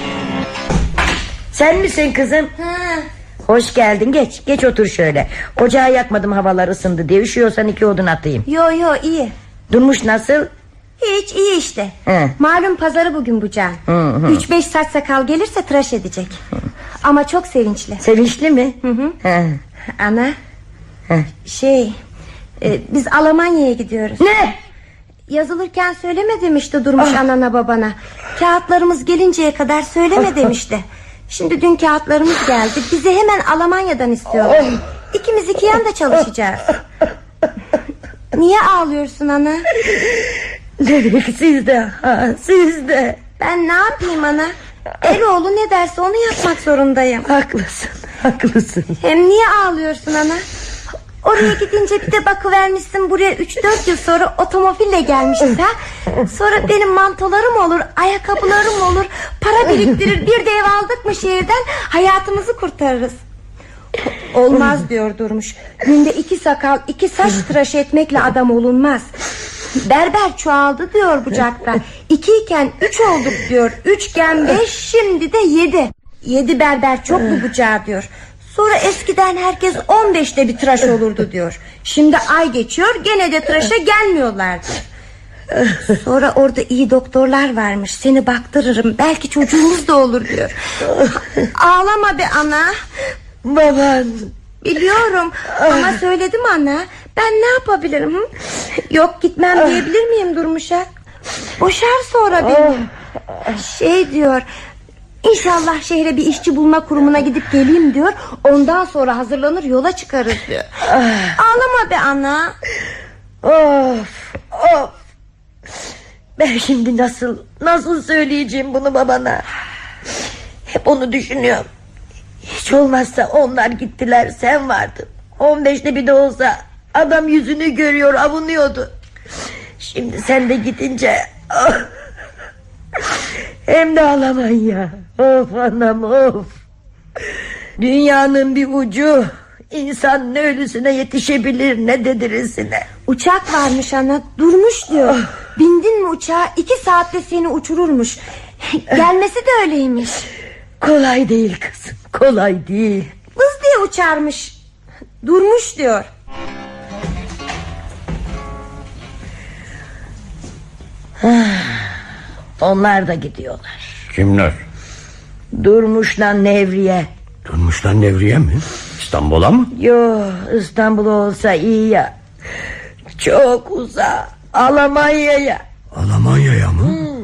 Sen misin kızım? Ha. Hoş geldin, geç geç otur şöyle. Ocağı yakmadım, havalar ısındı diye. Üşüyorsan iki odun atayım. Yo yo iyi. Durmuş nasıl? Hiç iyi işte. He. Malum pazarı bugün Bucağın. Üç beş saç sakal gelirse tıraş edecek. Ama çok sevinçli. Sevinçli mi? Hı hı. He. Ana. He. Şey e, biz Almanya'ya gidiyoruz. Ne? Yazılırken söyleme demişti Durmuş ah. anana babana. Kağıtlarımız gelinceye kadar söyleme demişti. Şimdi dün kağıtlarımız geldi. Bizi hemen Almanya'dan istiyorlar. Oh. İkimiz iki yanda çalışacağız. Niye ağlıyorsun ana? Demek siz de ha, siz de. Ben ne yapayım ana? Eroğlu ne derse onu yapmak zorundayım. Haklısın, haklısın. Hem niye ağlıyorsun ana? Oraya gidince bir de bakıvermişsin, buraya üç dört yıl sonra otomobille gelmişiz ha? Sonra benim mantolarım olur, ayakkabılarım olur, para biriktirir, bir de ev aldık mı şehirden, hayatımızı kurtarırız. Olmaz diyor Durmuş. Günde iki sakal, iki saç tıraş etmekle adam olunmaz. Berber çoğaldı diyor Bucak'ta. İkiyken üç olduk diyor. Üçken beş, şimdi de yedi. Yedi berber çok mu Bucağı diyor. Sonra eskiden herkes on beşte bir tıraş olurdu diyor. Şimdi ay geçiyor, gene de tıraşa gelmiyorlardı. Sonra orada iyi doktorlar varmış, seni baktırırım, belki çocuğumuz da olur diyor. Ağlama be ana. Baban. Biliyorum ama söyledim ana. Ben ne yapabilirim? Hı? Yok gitmem diyebilir miyim Durmuş'a? Boşar sonra beni. Şey diyor, İnşallah şehre bir işçi bulma kurumuna gidip geleyim diyor. Ondan sonra hazırlanır yola çıkarız diyor. Ağlama be ana. Of of. Ben şimdi nasıl Nasıl söyleyeceğim bunu babana? Hep onu düşünüyorum. Hiç olmazsa onlar gittiler, sen vardın. On beşte bir de olsa adam yüzünü görüyor, avunuyordu. Şimdi sen de gidince oh. Hem de Almanya. Of anam of. Dünyanın bir ucu. İnsan ne ölüsüne yetişebilir ne de dirisine. Uçak varmış ana, Durmuş diyor. Bindin mi uçağa, iki saatte seni uçururmuş. Gelmesi de öyleymiş. Kolay değil kızım, kolay değil. Vız diye uçarmış. Durmuş diyor. Onlar da gidiyorlar. Kimler? Durmuş'la Nevriye. Durmuş'la Nevriye mi? İstanbul'a mı? Yo, İstanbul olsa iyi ya. Çok uzağa, Almanya'ya. Almanya'ya mı? Hmm.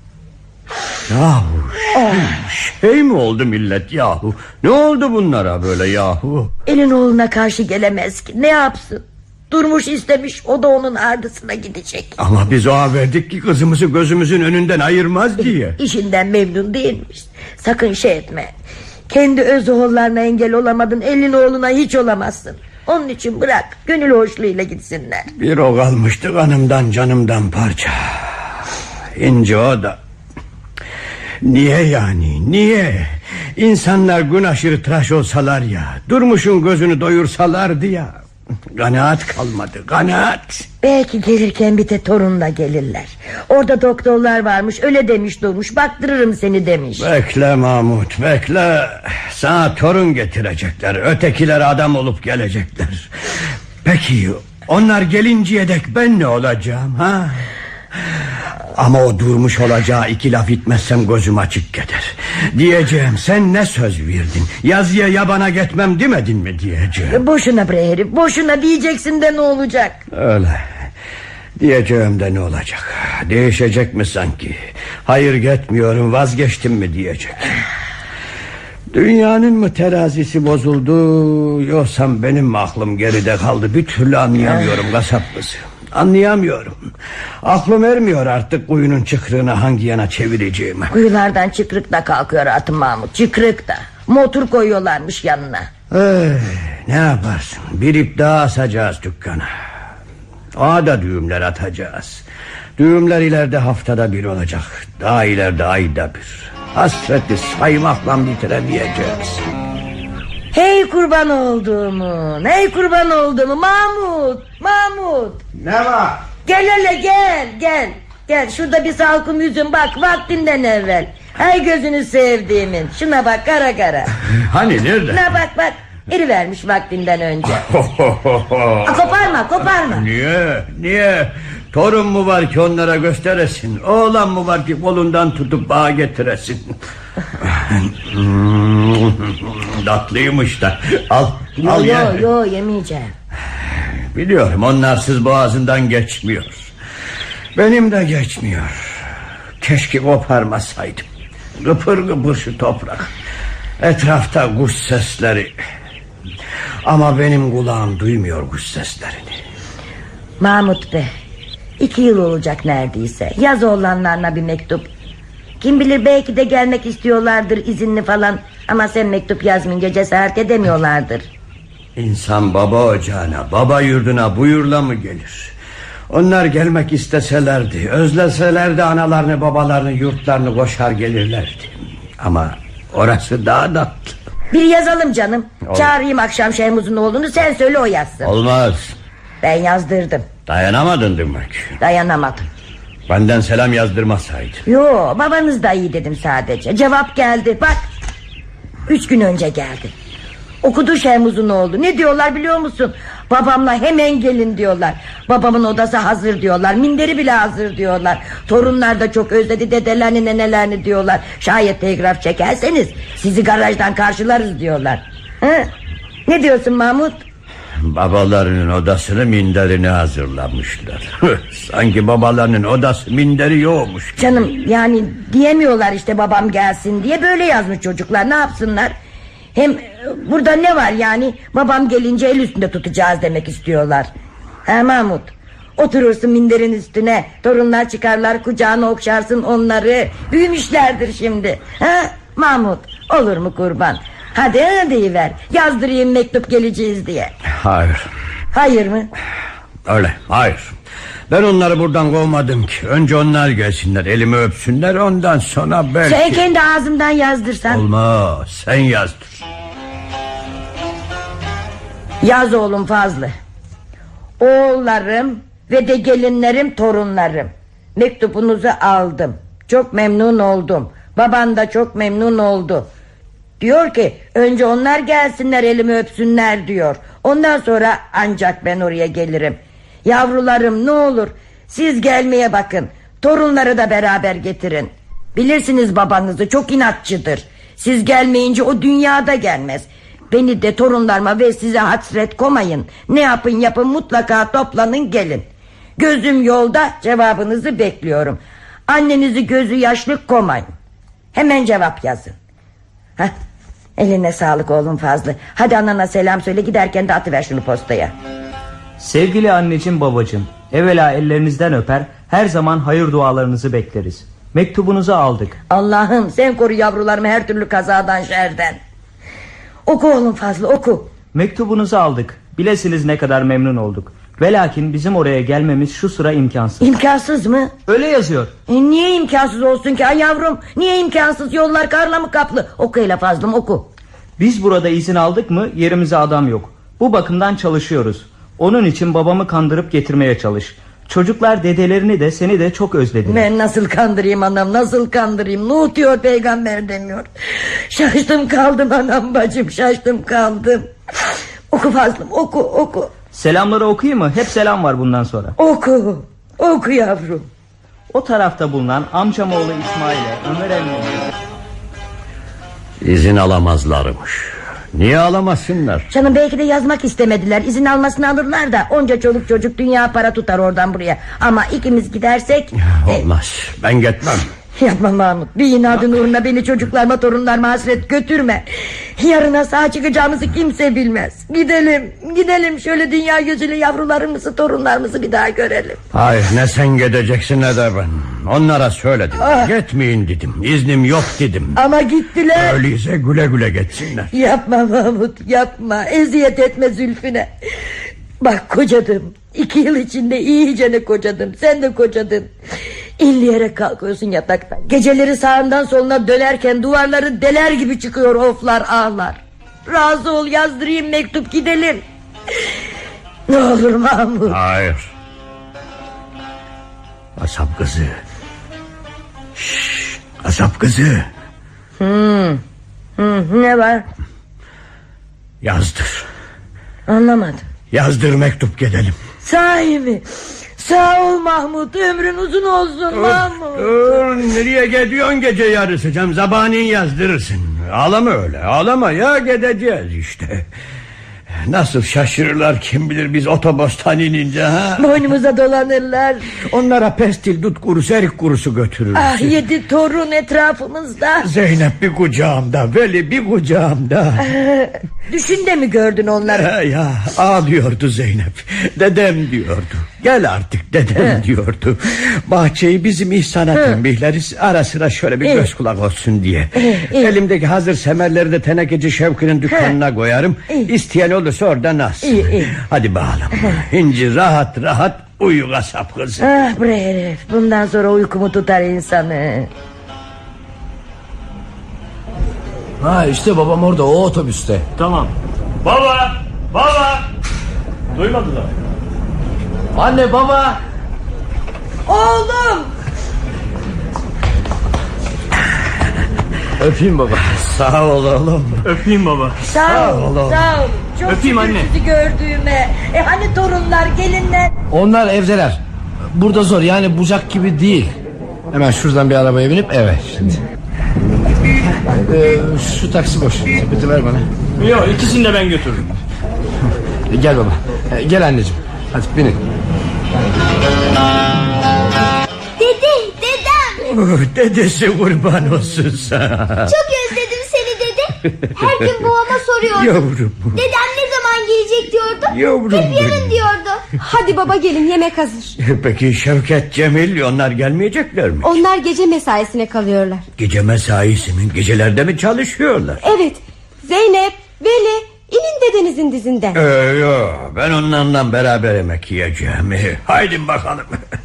Yahu şey, şey mi oldu millet yahu? Ne oldu bunlara böyle yahu? Elin oğluna karşı gelemez ki, ne yapsın? Durmuş istemiş, o da onun ardısına gidecek. Ama biz oğa verdik ki kızımızı gözümüzün önünden ayırmaz diye. İşinden memnun değilmiş. Sakın şey etme. Kendi öz oğullarına engel olamadın, elin oğluna hiç olamazsın. Onun için bırak, gönül hoşluğuyla gitsinler. Bir o kalmıştı kanımdan canımdan parça. İnce o da. Niye yani, niye? İnsanlar gün aşırı tıraş olsalar ya, Durmuş'un gözünü doyursalardı ya. Kanaat kalmadı, kanaat. Belki gelirken bir de torunla gelirler. Orada doktorlar varmış, öyle demiş Durmuş, baktırırım seni demiş. Bekle Mahmut, bekle. Sana torun getirecekler, ötekiler adam olup gelecekler. Peki onlar gelinceye dek ben ne olacağım ha? Ama o Durmuş olacağı iki laf itmezsem gözüm açık gider. Diyeceğim, sen ne söz verdin? Yazıya yabana gitmem demedin mi diyeceğim. Boşuna bre herif, boşuna diyeceksin de ne olacak? Öyle diyeceğim de ne olacak? Değişecek mi sanki? Hayır gitmiyorum, vazgeçtim mi diyecek. Dünyanın mı terazisi bozuldu, yoksa benim mi aklım geride kaldı? Bir türlü anlayamıyorum kasap kızı. Anlayamıyorum. Aklım ermiyor artık kuyunun çıkrığını hangi yana çevireceğimi. Kuyulardan çıkrık da kalkıyor artık Mahmut, çıkrık da. Motor koyuyorlarmış yanına. Ee, ne yaparsın? Bir ip daha asacağız dükkana. Ağa da düğümler atacağız. Düğümler ileride haftada bir olacak. Daha ileride ayda bir. Hasreti saymakla bitiremeyeceğiz. Hey kurban olduğumu, hey kurban olduğumu Mahmut, Mahmut. Ne var? Gel hele gel, gel. Gel şurada bir salkım yüzüm bak vaktinden evvel. Ay gözünü sevdiğimin. Şuna bak kara kara. Hani nerede? Şuna bak bak. Eri vermiş vaktinden önce. Aa, koparma koparma. Niye? Niye? Torun mu var ki onlara gösteresin? Oğlan mı var ki kolundan tutup bağa getiresin? Tatlıymış da. Al, yo, al yo, ye. yo yemeyeceğim. Biliyorum onlarsız boğazından geçmiyor. Benim de geçmiyor. Keşke koparmasaydım. Gıpır gıpır şu toprak. Etrafta kuş sesleri. Ama benim kulağım duymuyor kuş seslerini. Mahmut Bey, iki yıl olacak neredeyse. Yaz oğlanlarına bir mektup. Kim bilir belki de gelmek istiyorlardır izinli falan. Ama sen mektup yazmayınca cesaret edemiyorlardır. İnsan baba ocağına, baba yurduna buyurla mı gelir? Onlar gelmek isteselerdi, özleselerdi analarını, babalarını, yurtlarını koşar gelirlerdi. Ama orası daha tatlı. Bir yazalım canım. Olur. Çağırayım akşam Şehmuz'un oğlunu, sen söyle o yazsın. Olmaz. Ben yazdırdım. Dayanamadın demek. Dayanamadım. Benden selam yazdırmasaydın. Yo, babanız da iyi dedim sadece. Cevap geldi bak. Üç gün önce geldi. Okudu Şehmuz'un oğlu. Ne diyorlar biliyor musun? Babamla hemen gelin diyorlar. Babamın odası hazır diyorlar. Minderi bile hazır diyorlar. Torunlar da çok özledi dedelerini nenelerini diyorlar. Şayet telgraf çekerseniz sizi garajdan karşılarız diyorlar. Hı? Ne diyorsun Mahmut? Babalarının odasını, minderini hazırlamışlar. Sanki babalarının odası, minderi yokmuş. Canım yani diyemiyorlar işte babam gelsin diye, böyle yazmış çocuklar, ne yapsınlar? Hem burada ne var yani, babam gelince el üstünde tutacağız demek istiyorlar. Ha Mahmut, oturursun minderin üstüne, torunlar çıkarlar kucağına, okşarsın onları. Büyümüşlerdir şimdi. Ha Mahmut, olur mu kurban? Hadi hadi ver, yazdırayım mektup geleceğiz diye. Hayır. Hayır mı? Öyle, hayır. Ben onları buradan kovmadım ki. Önce onlar gelsinler, elimi öpsünler, ondan sonra belki... Sen kendi ağzından yazdırsan. Olmaz, sen yazdır. Yaz oğlum Fazlı. Oğullarım ve de gelinlerim, torunlarım, mektubunuzu aldım. Çok memnun oldum. Baban da çok memnun oldu. Diyor ki önce onlar gelsinler, elimi öpsünler diyor. Ondan sonra ancak ben oraya gelirim. Yavrularım ne olur siz gelmeye bakın. Torunları da beraber getirin. Bilirsiniz babanızı, çok inatçıdır. Siz gelmeyince o dünyada gelmez. Beni de torunlarıma ve size hasret komayın. Ne yapın yapın mutlaka toplanın gelin. Gözüm yolda, cevabınızı bekliyorum. Annenizi gözü yaşlı komayın. Hemen cevap yazın. Heh, eline sağlık oğlum Fazlı. Hadi anana selam söyle, giderken de atıver şunu postaya. Sevgili anneciğim, babacığım, evvela ellerinizden öper, her zaman hayır dualarınızı bekleriz. Mektubunuzu aldık. Allah'ım sen koru yavrularımı her türlü kazadan, şerden. Oku oğlum Fazlı, oku. Mektubunuzu aldık. Bilesiniz ne kadar memnun olduk. Velakin bizim oraya gelmemiz şu sıra imkansız. İmkansız mı? Öyle yazıyor. E niye imkansız olsun ki ay yavrum? Niye imkansız, yollar karla mı kaplı? Oku hele Fazlım, oku. Biz burada izin aldık mı yerimize adam yok. Bu bakımdan çalışıyoruz. Onun için babamı kandırıp getirmeye çalış. Çocuklar dedelerini de seni de çok özlediler. Ben nasıl kandırayım anam, nasıl kandırayım? Nuh diyor, peygamber demiyor. Şaştım kaldım anam bacım, şaştım kaldım. Oku Fazlım, oku oku. Selamları okuyayım mı? Hep selam var bundan sonra. Oku, oku yavrum. O tarafta bulunan amcam oğlu İsmail'e Ömer Emre'ye... İzin alamazlarmış. Niye alamasınlar? Canım belki de yazmak istemediler. İzin almasını alırlar da onca çoluk çocuk dünya para tutar oradan buraya. Ama ikimiz gidersek... Olmaz, e... ben gitmem. Yapma Mahmut, bir inadın uğruna beni çocuklarıma torunlarıma hasret götürme. Yarına sağ çıkacağımızı kimse bilmez. Gidelim, gidelim şöyle dünya gözüyle yavrularımızı, torunlarımızı bir daha görelim. Hayır, ne sen gideceksin ne de ben. Onlara söyledim, ah. Gitmeyin dedim, iznim yok dedim. Ama gittiler. Öyleyse güle güle geçsinler. Yapma Mahmut, yapma, eziyet etme Zülfüne. Bak kocadım, iki yıl içinde iyicene kocadım. Sen de kocadın. İnleyerek kalkıyorsun yataktan. Geceleri sağından soluna dönerken duvarları deler gibi çıkıyor, oflar ağlar. Razı ol, yazdırayım mektup, gidelim. Ne olur Mahmut. Hayır. Kasap kızı. Şşş, kasap kızı. Hmm. Hmm, ne var? Yazdır. Anlamadım. Yazdır, mektup gidelim. Sahi mi? Sağ ol Mahmut, ömrün uzun olsun. Dur, Mahmut. Dur, nereye gidiyorsun gece yarısı? Cem zabanin yazdırırsın. Ağlama öyle, ağlama ya, gideceğiz işte. Nasıl şaşırırlar kim bilir biz otobüsten inince, ha? Boynumuza dolanırlar. Onlara pestil, dut kurusu, erik kurusu götürürüz. Ah, yedi torun etrafımızda. Zeynep bir kucağımda, Veli bir kucağımda. Düşün de mi gördün onları? Ya ağlıyordu Zeynep. Dedem diyordu. Gel artık dedem diyordu. Bahçeyi bizim İhsan'a tembihleriz, ara sıra şöyle bir göz kulak olsun diye. Elimdeki hazır semerleri de tenekeci Şevki'nin dükkanına koyarım. İsteyen olursa orada nasıl. Hadi bakalım. İnci rahat rahat uyu kasap kızı. Ah bre herif, bundan sonra uykumu tutar insanı. Ha işte babam orada, o otobüste. Tamam. Baba, baba. Duymadılar. Anne, baba. Oğlum. Öpeyim baba. Sağ ol oğlum. Öpeyim baba. Sağ, Sağ ol, ol oğlum. sağ ol. Çok Öpeyim şükür anne. sizi gördüğüme. E hani torunlar, gelinler? Onlar evdeler. Burada zor, yani bucak gibi değil. Hemen şuradan bir arabaya binip eve şimdi. Ee, şu taksi boş. Sepeti ver bana. Yok, ikisini de ben götürürüm. Ee, gel baba. Ee, gel anneciğim. Hadi binin. Dede, dedem. Oh, dedesi kurban olsun sana. Çok özledim seni dede. Her gün babama soruyordum. Yavrum. Dedem ne zaman gelecek diyordu. Yavrum Hep yarın benim. diyordu. Hadi baba gelin, yemek hazır. Peki Şevket, Cemil onlar gelmeyecekler mi? Onlar gece mesaisine kalıyorlar. Gece mesaisi mi? Gecelerde mi çalışıyorlar? Evet, Zeynep, Veli, inin dedenizin dizinden. Ee, yok, ben onlarla beraber yemek yiyeceğim. Haydi bakalım.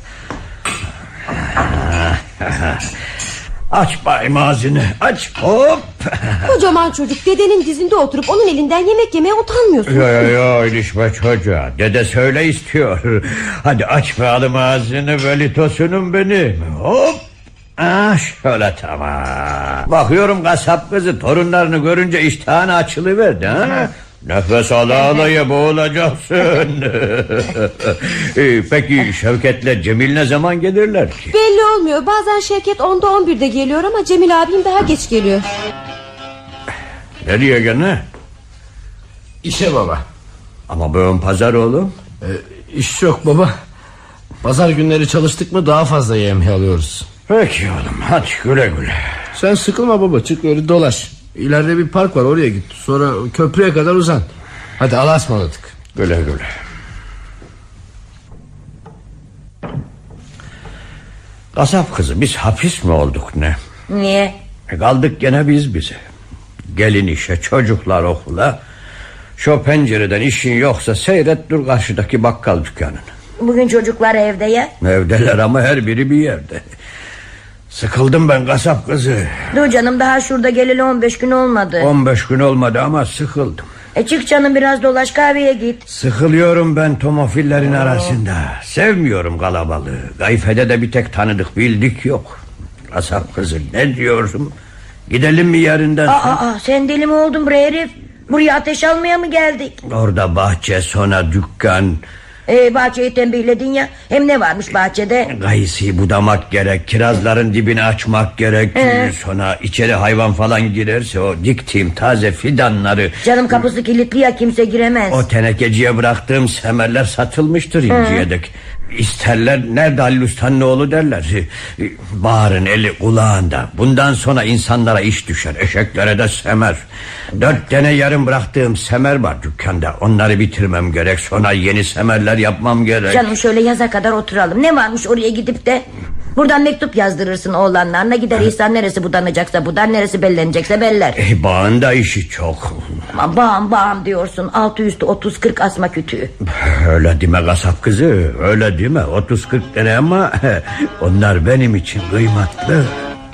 Aç bayım ağzını, aç, hop. Kocaman çocuk dedenin dizinde oturup onun elinden yemek yemeye utanmıyorsun. Yo yo yo, ilişme çocuğa. Dede söyle istiyor. Hadi aç bakalım ağzını, Veli tosunum benim. Hop. Ah, şöyle tamam. Bakıyorum kasap kızı torunlarını görünce iştahına açılıverdi, ha? Nefes ala alaya boğulacaksın. ee, Peki Şevket'le Cemil ne zaman gelirler ki? Belli olmuyor, bazen Şevket onda on birde geliyor ama Cemil abim daha geç geliyor. Nereye gene? İşe baba. Ama bugün pazar oğlum. Ee, iş yok baba. Pazar günleri çalıştık mı daha fazla yemeği alıyoruz. Peki oğlum, hadi güle güle. Sen sıkılma baba, çık öyle dolaş. İleride bir park var, oraya git. Sonra köprüye kadar uzan. Hadi Allah'a ısmarladık. Güle güle. Kasap kızı, biz hapis mi olduk ne? Niye? E kaldık gene biz bize. Gelin işe, çocuklar okula. Şu pencereden işin yoksa seyret dur karşıdaki bakkal dükkanını. Bugün çocuklar evde ya. Evdeler ama her biri bir yerde. Sıkıldım ben kasap kızı. Dur canım, daha şurada geleli on beş gün olmadı. On beş gün olmadı ama sıkıldım. E çık canım, biraz dolaş, kahveye git. Sıkılıyorum ben tomofillerin arasında. Sevmiyorum kalabalığı. Gayfede de bir tek tanıdık bildik yok. Kasap kızı, ne diyorsun? Gidelim mi yarından? Aa, aa, sen deli mi oldun bre herif? Buraya ateş almaya mı geldik? Orada bahçe, sonra dükkan. Ee, bahçeyi tembihledin ya. Hem ne varmış bahçede? Gaysiyi budamak gerek, kirazların dibini açmak gerek. He. Sonra içeri hayvan falan girerse o diktiğim taze fidanları... Canım kapısı kilitli ya, kimse giremez. O tenekeciye bıraktığım semerler satılmıştır İnci'ye dek. İsterler nerede Halil Usta'nın oğlu derler. Bahar'ın eli kulağında. Bundan sonra insanlara iş düşer, eşeklere de semer. Dört tane yarım bıraktığım semer var dükkanda. Onları bitirmem gerek, sonra yeni semerler yapmam gerek. Canım şöyle yaza kadar oturalım. Ne varmış oraya gidip de? Buradan mektup yazdırırsın oğlanlarına, gider İhsan neresi budanacaksa budan, neresi bellenecekse beller. E, bağın da işi çok. Ama bağım bağım diyorsun, altı üstü otuz kırk asma kütüğü. Öyle deme kasap kızı, öyle deme. Otuz kırk tane ama onlar benim için kıymetli.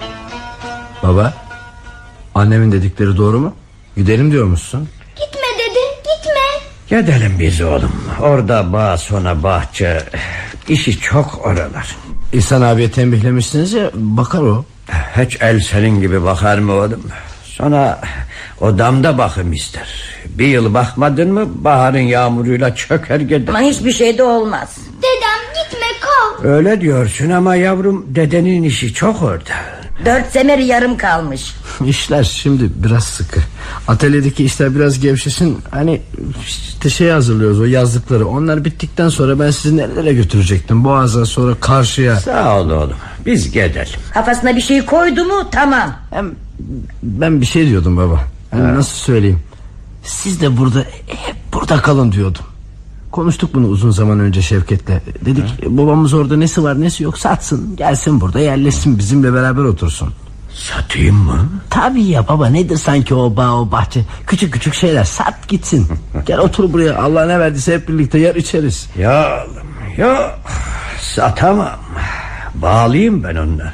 Baba, annemin dedikleri doğru mu? Gidelim diyormuşsun. Gitme dede, gitme. Gidelim biz oğlum. Orada bağ sonra bahçe, işi çok oralar. İhsan abiye tembihlemişsiniz ya, bakar o. Hiç el senin gibi bakar mı oğlum? Sonra o damda bakım ister. Bir yıl bakmadın mı baharın yağmuruyla çöker gider. Ama hiçbir şey de olmaz. Dedem gitme, kal. Öyle diyorsun ama yavrum, dedenin işi çok orada. Dört semeri yarım kalmış. İşler şimdi biraz sıkı. Atölyedeki işler biraz gevşesin. Hani işte şey hazırlıyoruz, o yazdıkları. Onlar bittikten sonra ben sizi nerelere götürecektim? Boğaz'a, sonra karşıya. Sağ ol oğlum, biz gidelim. Kafasına bir şey koydu mu tamam. Hem ben bir şey diyordum baba. Yani nasıl söyleyeyim? Siz de burada, hep burada kalın diyordum. Konuştuk bunu uzun zaman önce Şevket'le. Dedik ha? Babamız orada nesi var nesi yok satsın, gelsin burada yerleşsin, bizimle beraber otursun. Satayım mı? Tabii ya baba, nedir sanki o bağ o bahçe, küçük küçük şeyler, sat gitsin. Gel otur buraya, Allah ne verdiyse hep birlikte yer içeriz. Ya oğlum ya, satamam. Bağlayayım ben onlara,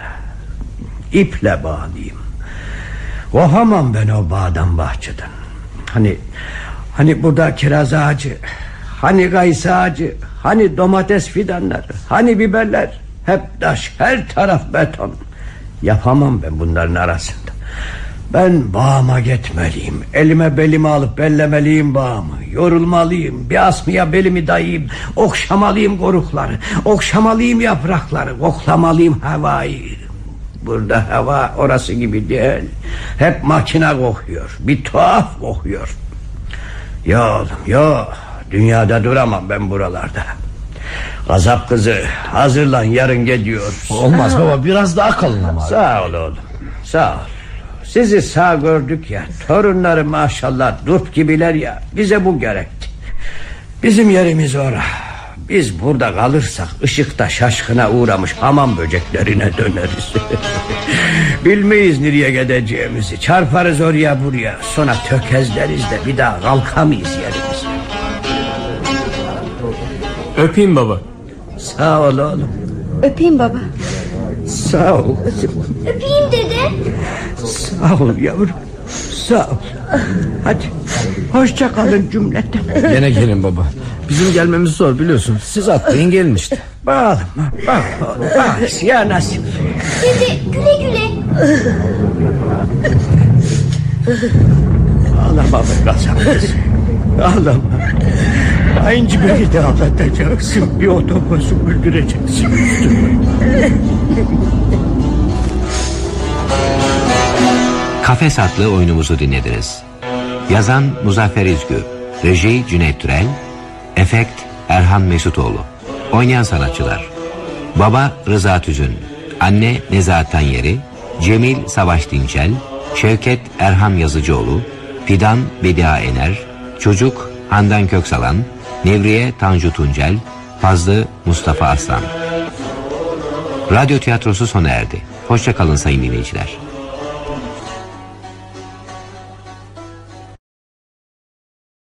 İple bağlayayım. Kopamam ben o bağdan bahçeden. Hani Hani burada kiraz ağacı, hani kayısı ağacı, hani domates fidanları, hani biberler, hep taş, her taraf beton. Yapamam ben bunların arasında. Ben bağıma gitmeliyim, elime belimi alıp bellemeliyim bağımı, yorulmalıyım, bir asmaya belimi dayayım, okşamalıyım korukları, okşamalıyım yaprakları, koklamalıyım havayı. Burada hava orası gibi değil, hep makine kokuyor, bir tuhaf kokuyor. Ya oğlum ya, dünyada duramam ben buralarda. Kasap kızı, hazırlan, yarın gidiyoruz. Olmaz baba, biraz daha kalın ama. Sağ ol oğlum, sağ ol. Sizi sağ gördük ya, torunları maşallah dup gibiler ya, bize bu gerekti. Bizim yerimiz ora. Biz burada kalırsak ışıkta şaşkına uğramış hamam böceklerine döneriz. Bilmeyiz nereye gideceğimizi, çarparız oraya buraya, sonra tökezleriz de bir daha kalkamayız yerimize. Öpeyim baba. Sağ ol oğlum. Öpeyim baba. Sağ ol. Öpeyim dede. Sağ ol yavrum, sağ ol. Hadi hoşça kalın cümleten. Gene gelin baba. Bizim gelmemiz zor biliyorsun. Siz atlayın gelin işte. Bağlama, bak oğlum, bak ya nasip. Dede güle güle. Ağlama be kasap kızı, ağlama. Aynı beni de ağlatacaksın, bir otobüsü öldüreceksin. Kafes adlı oyunumuzu dinlediniz. Yazan Muzaffer İzgü, reji Cüneyt Türel, efekt Erhan Mesutoğlu. Oynayan sanatçılar: baba Rıza Tüzün, anne Nezahat Tanyeri, Cemil Savaş Dinçel, Şevket Erhan Yazıcıoğlu, Fidan Bedia Ener, çocuk Handan Köksalan, Nevriye Tanju Tuncel, Fazlı Mustafa Aslan. Radyo tiyatrosu sona erdi. Hoşça kalın sayın dinleyiciler.